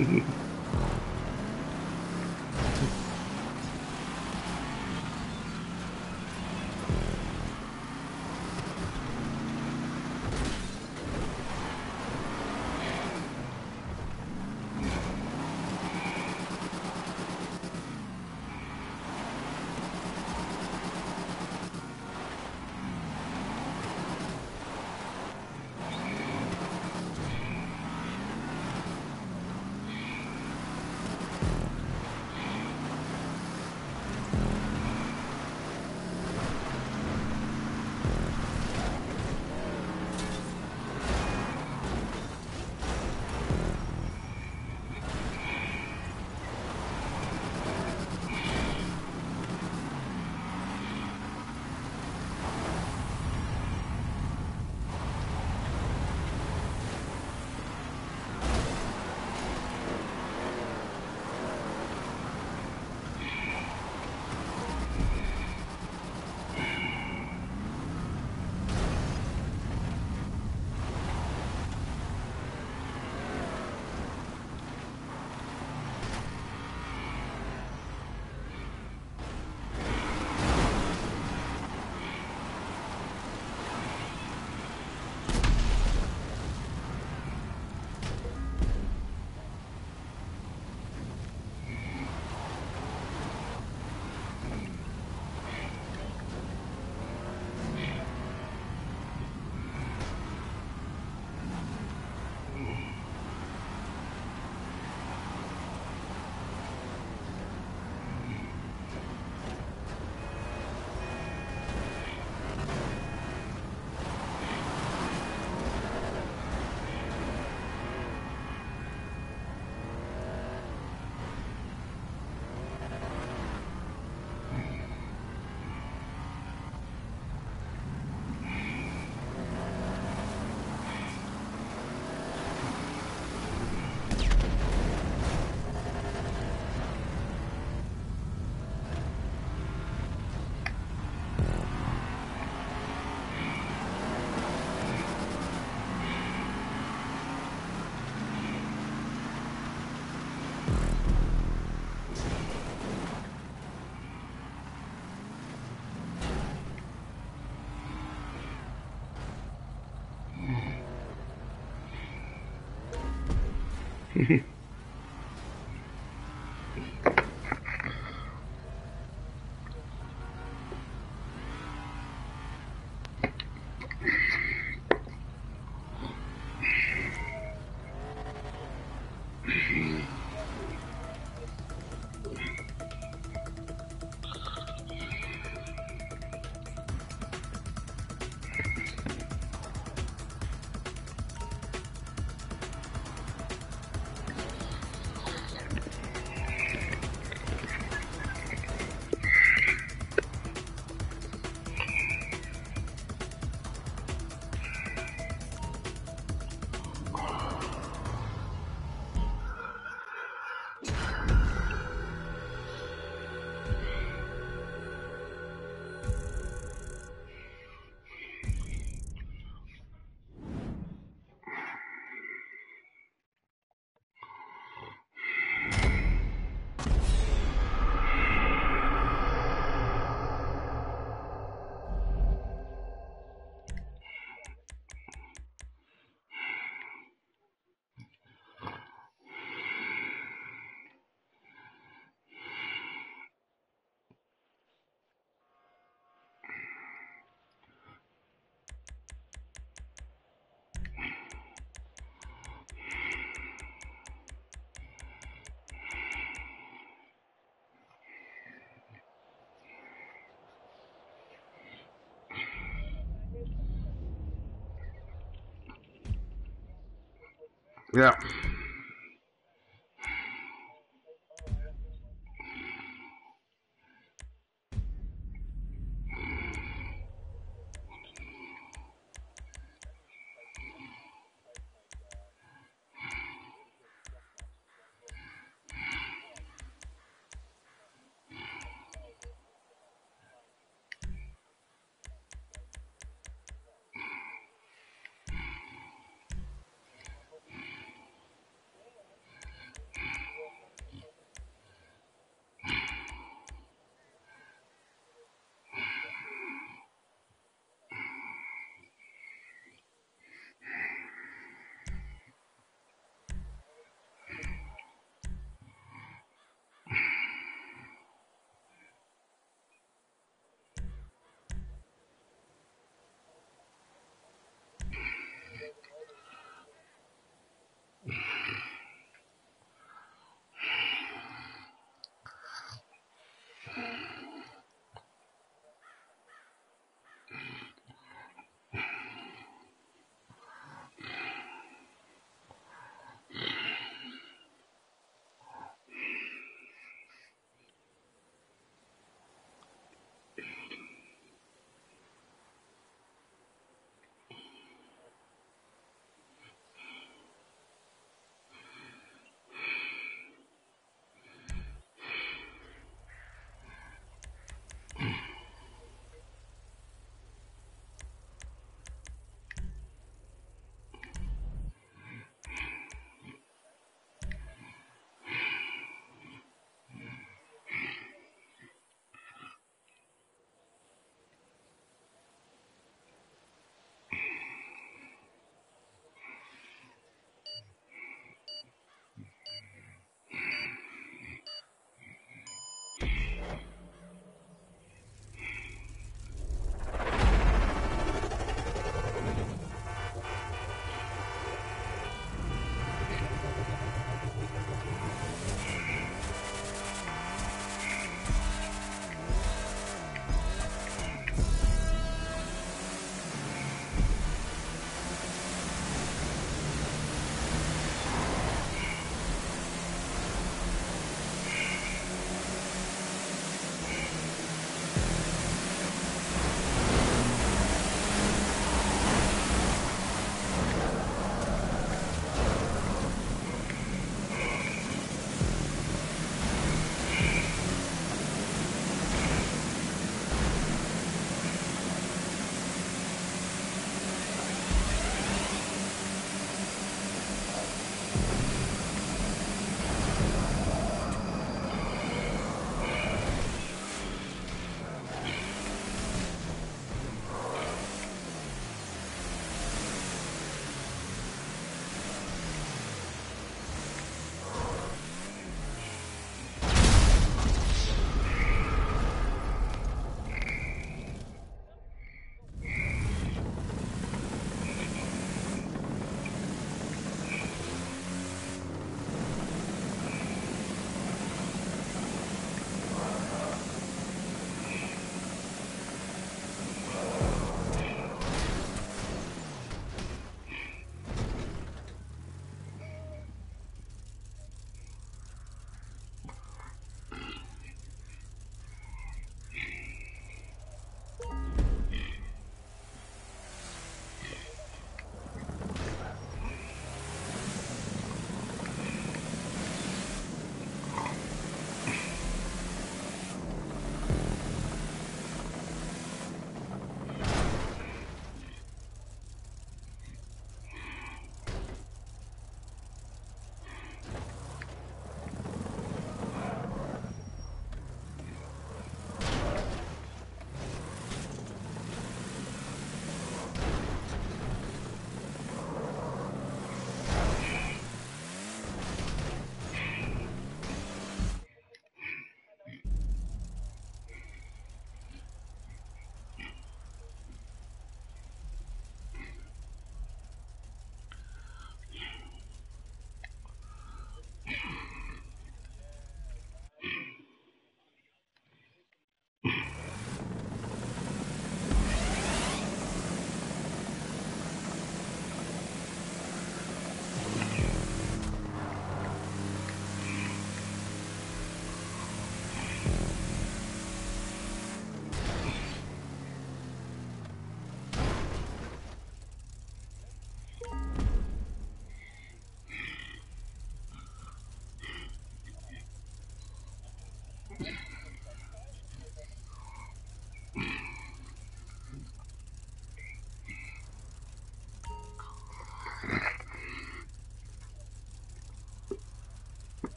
Yeah.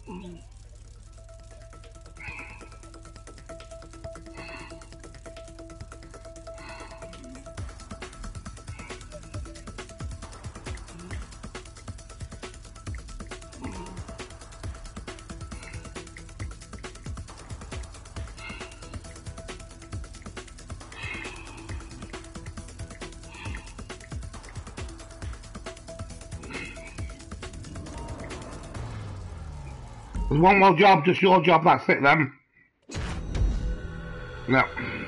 There's one more job, just your job, that's it then. No.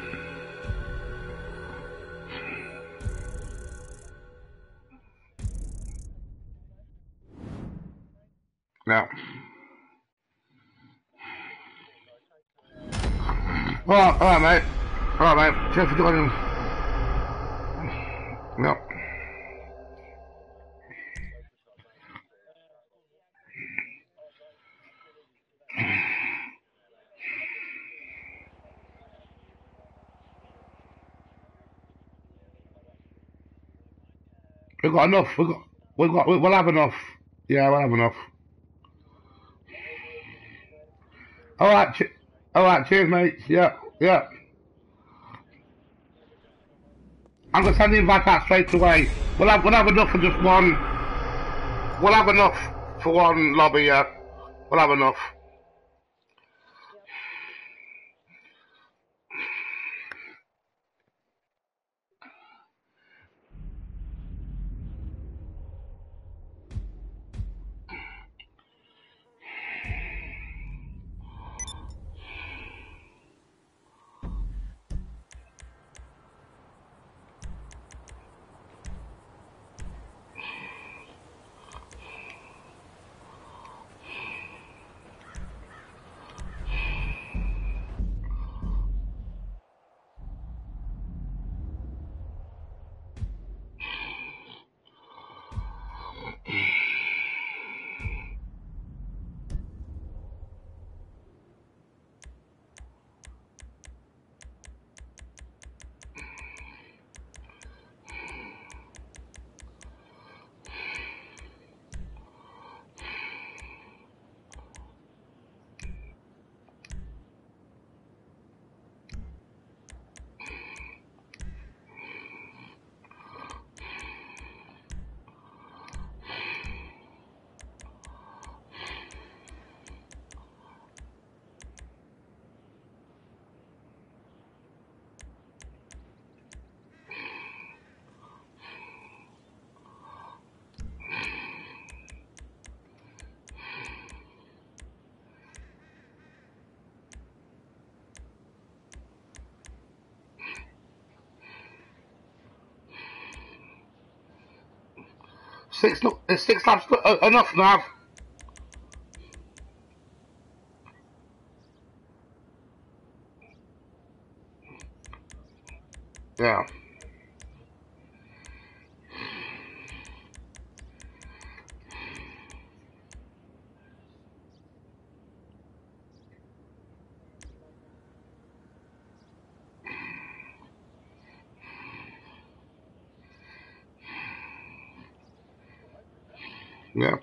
No. Alright, alright mate. Alright mate, cheers for joining. No. We've got enough, we've got, we've got, we'll have enough. Yeah, we'll have enough. Alright, che alright, cheers mate. Yeah, yeah. I'm gonna send the invite out straight away. We'll have, we'll have enough for just one. We'll have enough for one lobby, yeah. We'll have enough. Six, look, is six laps uh, enough now? Yeah. Yeah.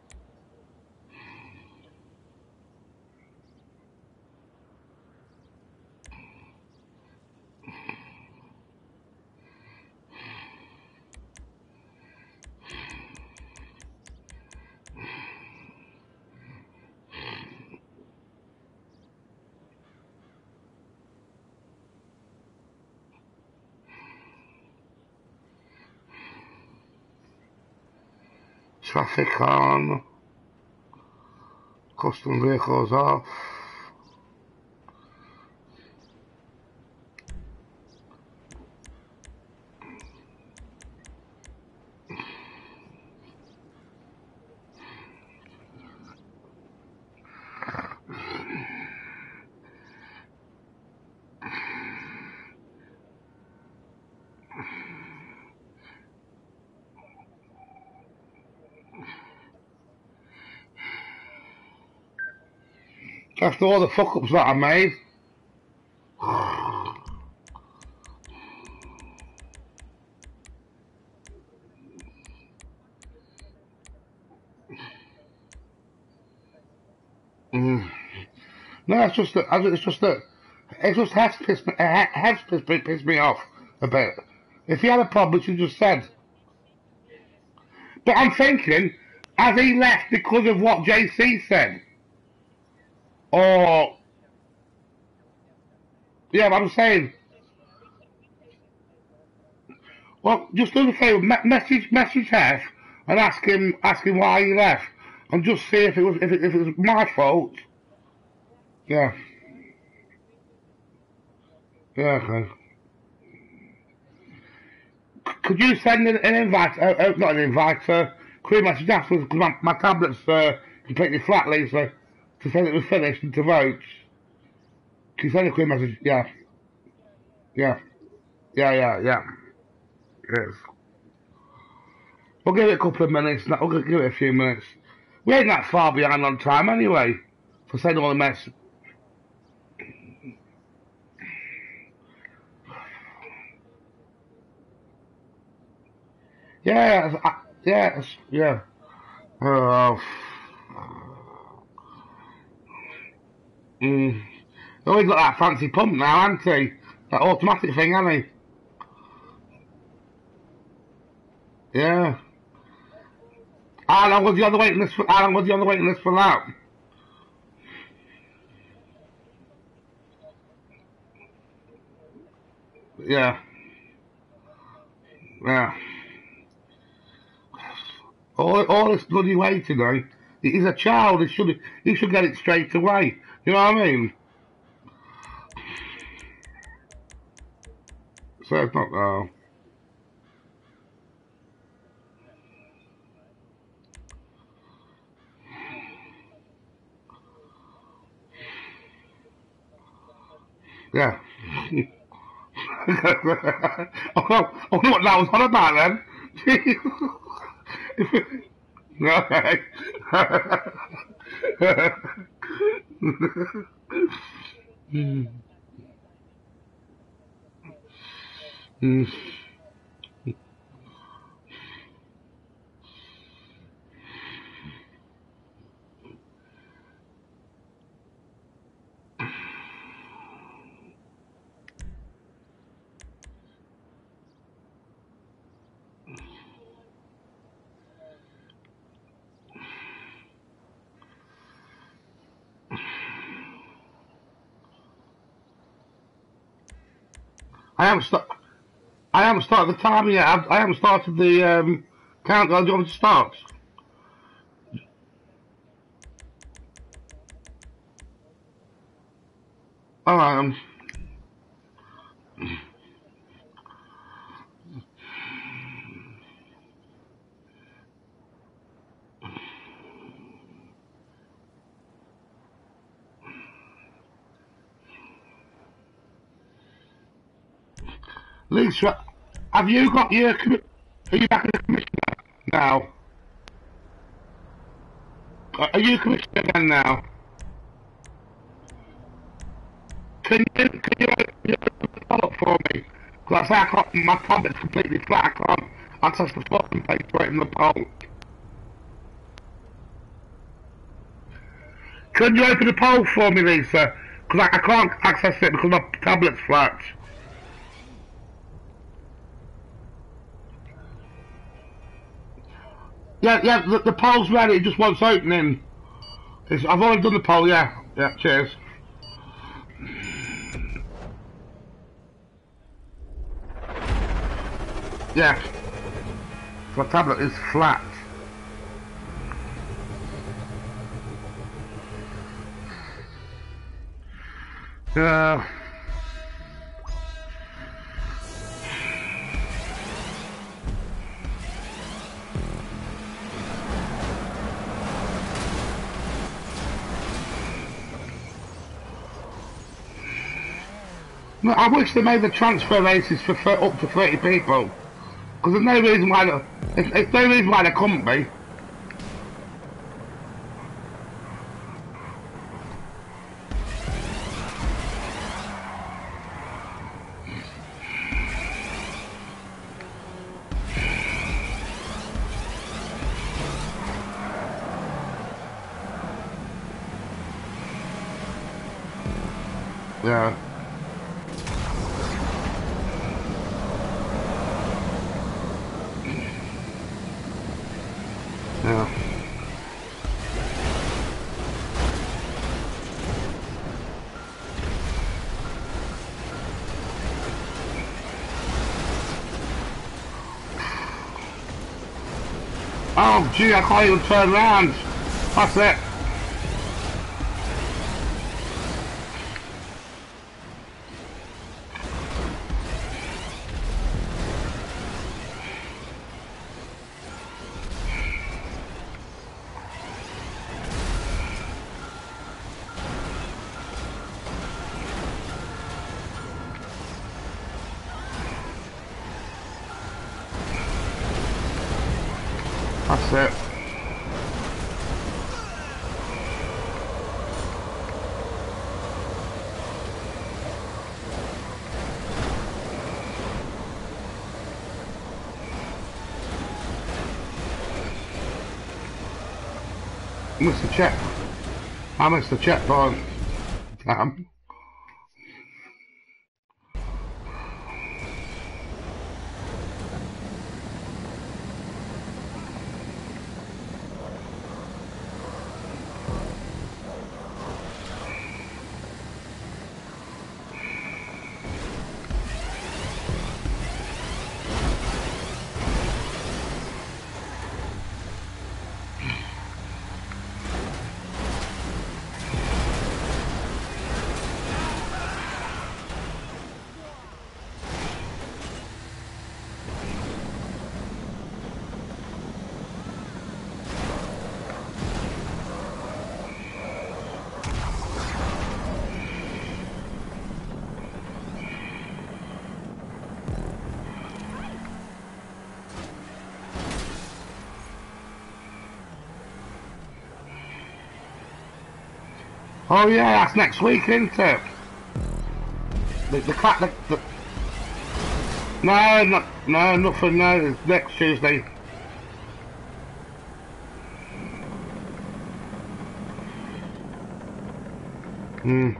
Traffic on. Custom vehicles off. After all the fuck ups that I made. No, it's just that. It's just that. It just has pissed me. Has pissed, pissed me off a bit. If he had a problem, he just said. But I'm thinking, has he left because of what J C said, or yeah? But I'm saying, well, just do the favour, me- message message Hef and ask him ask him why he left, and just see if it was if it, if it was my fault. Yeah, yeah. Okay. Could you send an, an invite? Uh, uh, not an invite. Uh, quick message afterwards because my, my tablet's uh, completely flat, Lisa, to say that it was finished and to vote. Can you send a quick message? Yeah, yeah, yeah, yeah, yeah. Yes. We'll give it a couple of minutes. No, we'll give it a few minutes. We ain't that far behind on time anyway. For saying all the mess. Yeah, I, yeah, yeah. Oh, mm. Oh, he's got that fancy pump now, hasn't he? That automatic thing, hasn't he? Yeah. How long was he on the waiting list for? How long was he on the waiting list for that? Yeah, yeah. All, all this bloody waiting, eh? He's a child. He should he should get it straight away. You know what I mean? So it's not. Oh, yeah. I wonder what that was on about then. Okay. Mm, mm. I haven't st- I haven't started the timer yet. I've, I haven't started the um, countdown. Do you want me to start? All right. Um, Lisa, have you got your? commi- Are you back in the commission now? Are you commissioner again now? Can you can you open your poll up for me? Because I can't. My tablet's completely flat. I can't access the fucking page right in the poll. Can you open the poll for me, Lisa? Because I, I can't access it because my tablet's flat. Yeah, yeah, the, the poll's ready, it just wants opening. It's, I've already done the poll, yeah. Yeah, cheers. Yeah. My tablet is flat. Yeah. No, I wish they made the transfer races for th- up to thirty people. Because there's no reason why they, there's, there's no reason why they couldn't be. Yeah. Yeah. Oh gee, I can't even turn around. That's it. That's it. Missed the check. I missed the checkpoint. Damn. Oh yeah, that's next week, isn't it? The, the, the, the, no, no, no, nothing, no, it's next Tuesday. Hmm.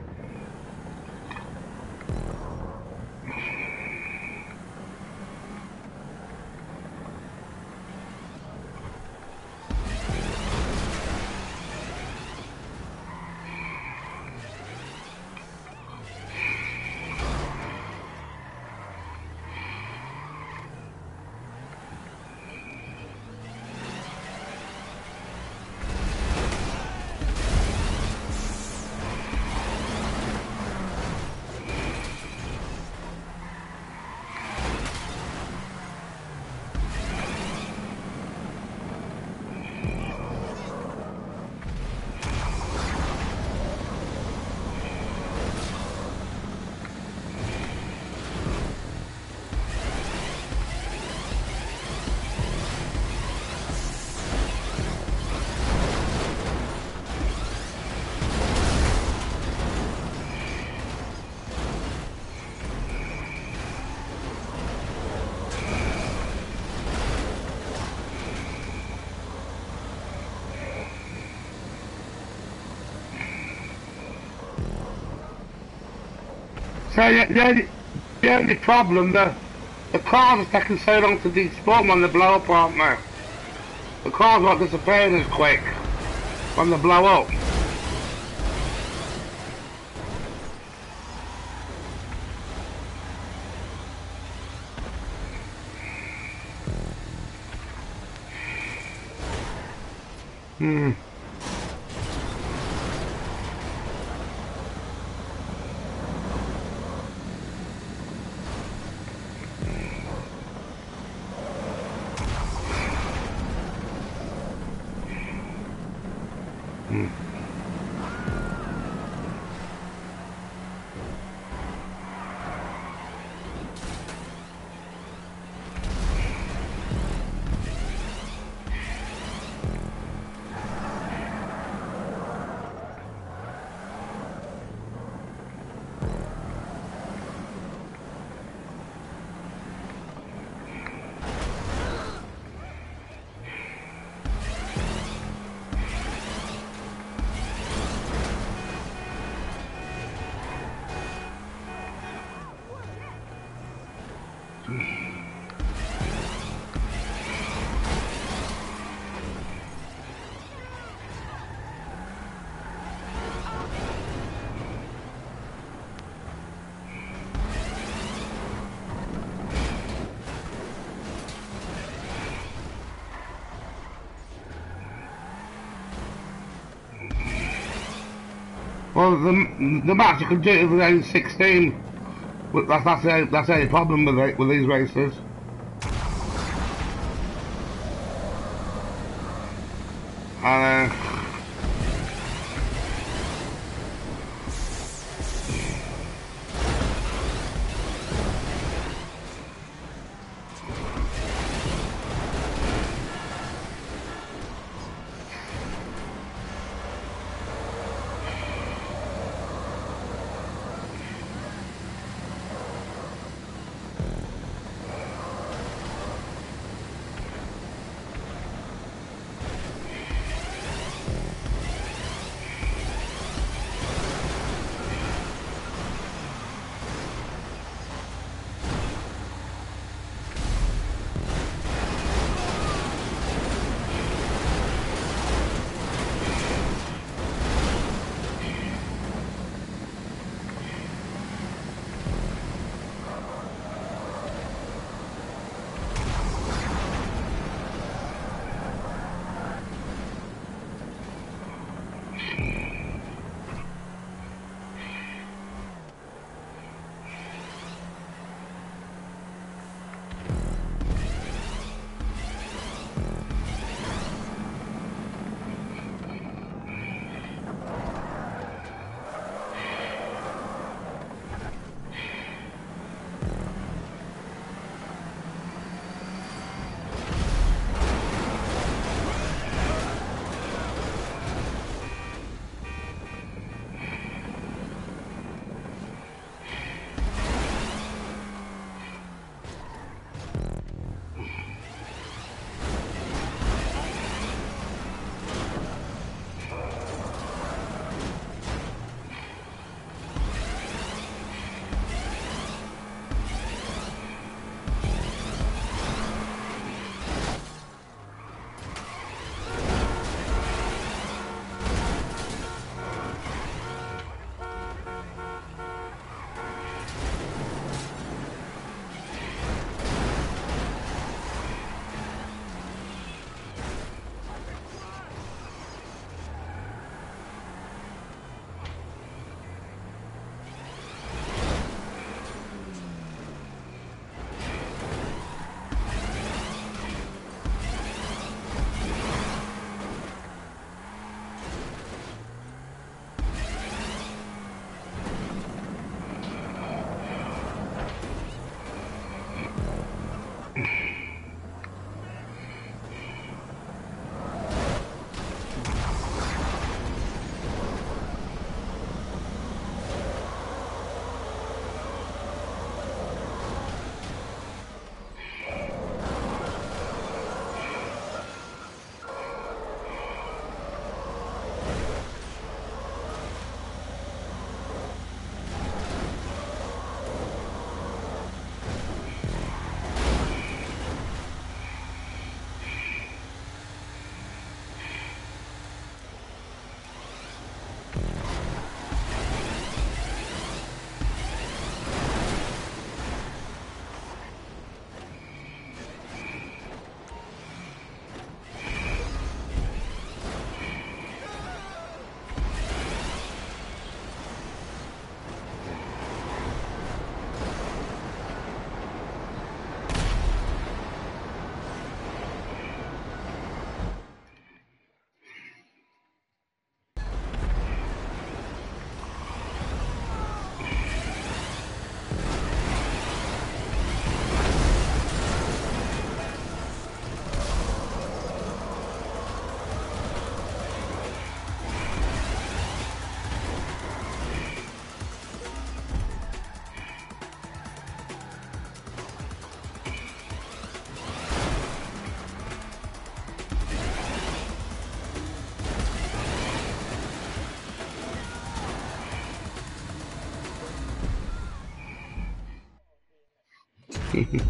So yeah, the only, the only problem, the, the cars are taking so long to despawn when they blow up, aren't they? The cars aren't disappearing as quick when they blow up. Hmm. Hmm. Well, the the max you can do it within sixteen. But that's that's the that's the only problem with it, with these races. And. Uh, That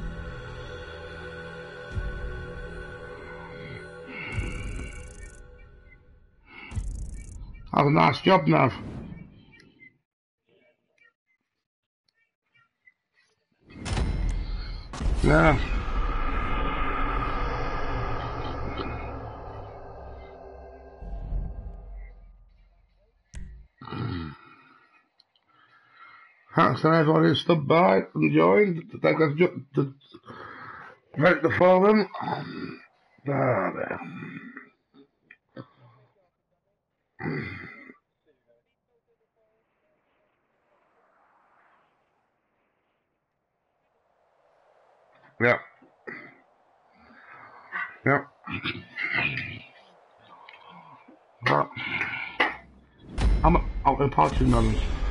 was a nice job, Nav. Yeah. Thanks to everyone who stood by and joined to take us to, to take the forum. There, yeah. Yeah. Yeah. I'm, I'm a party moment.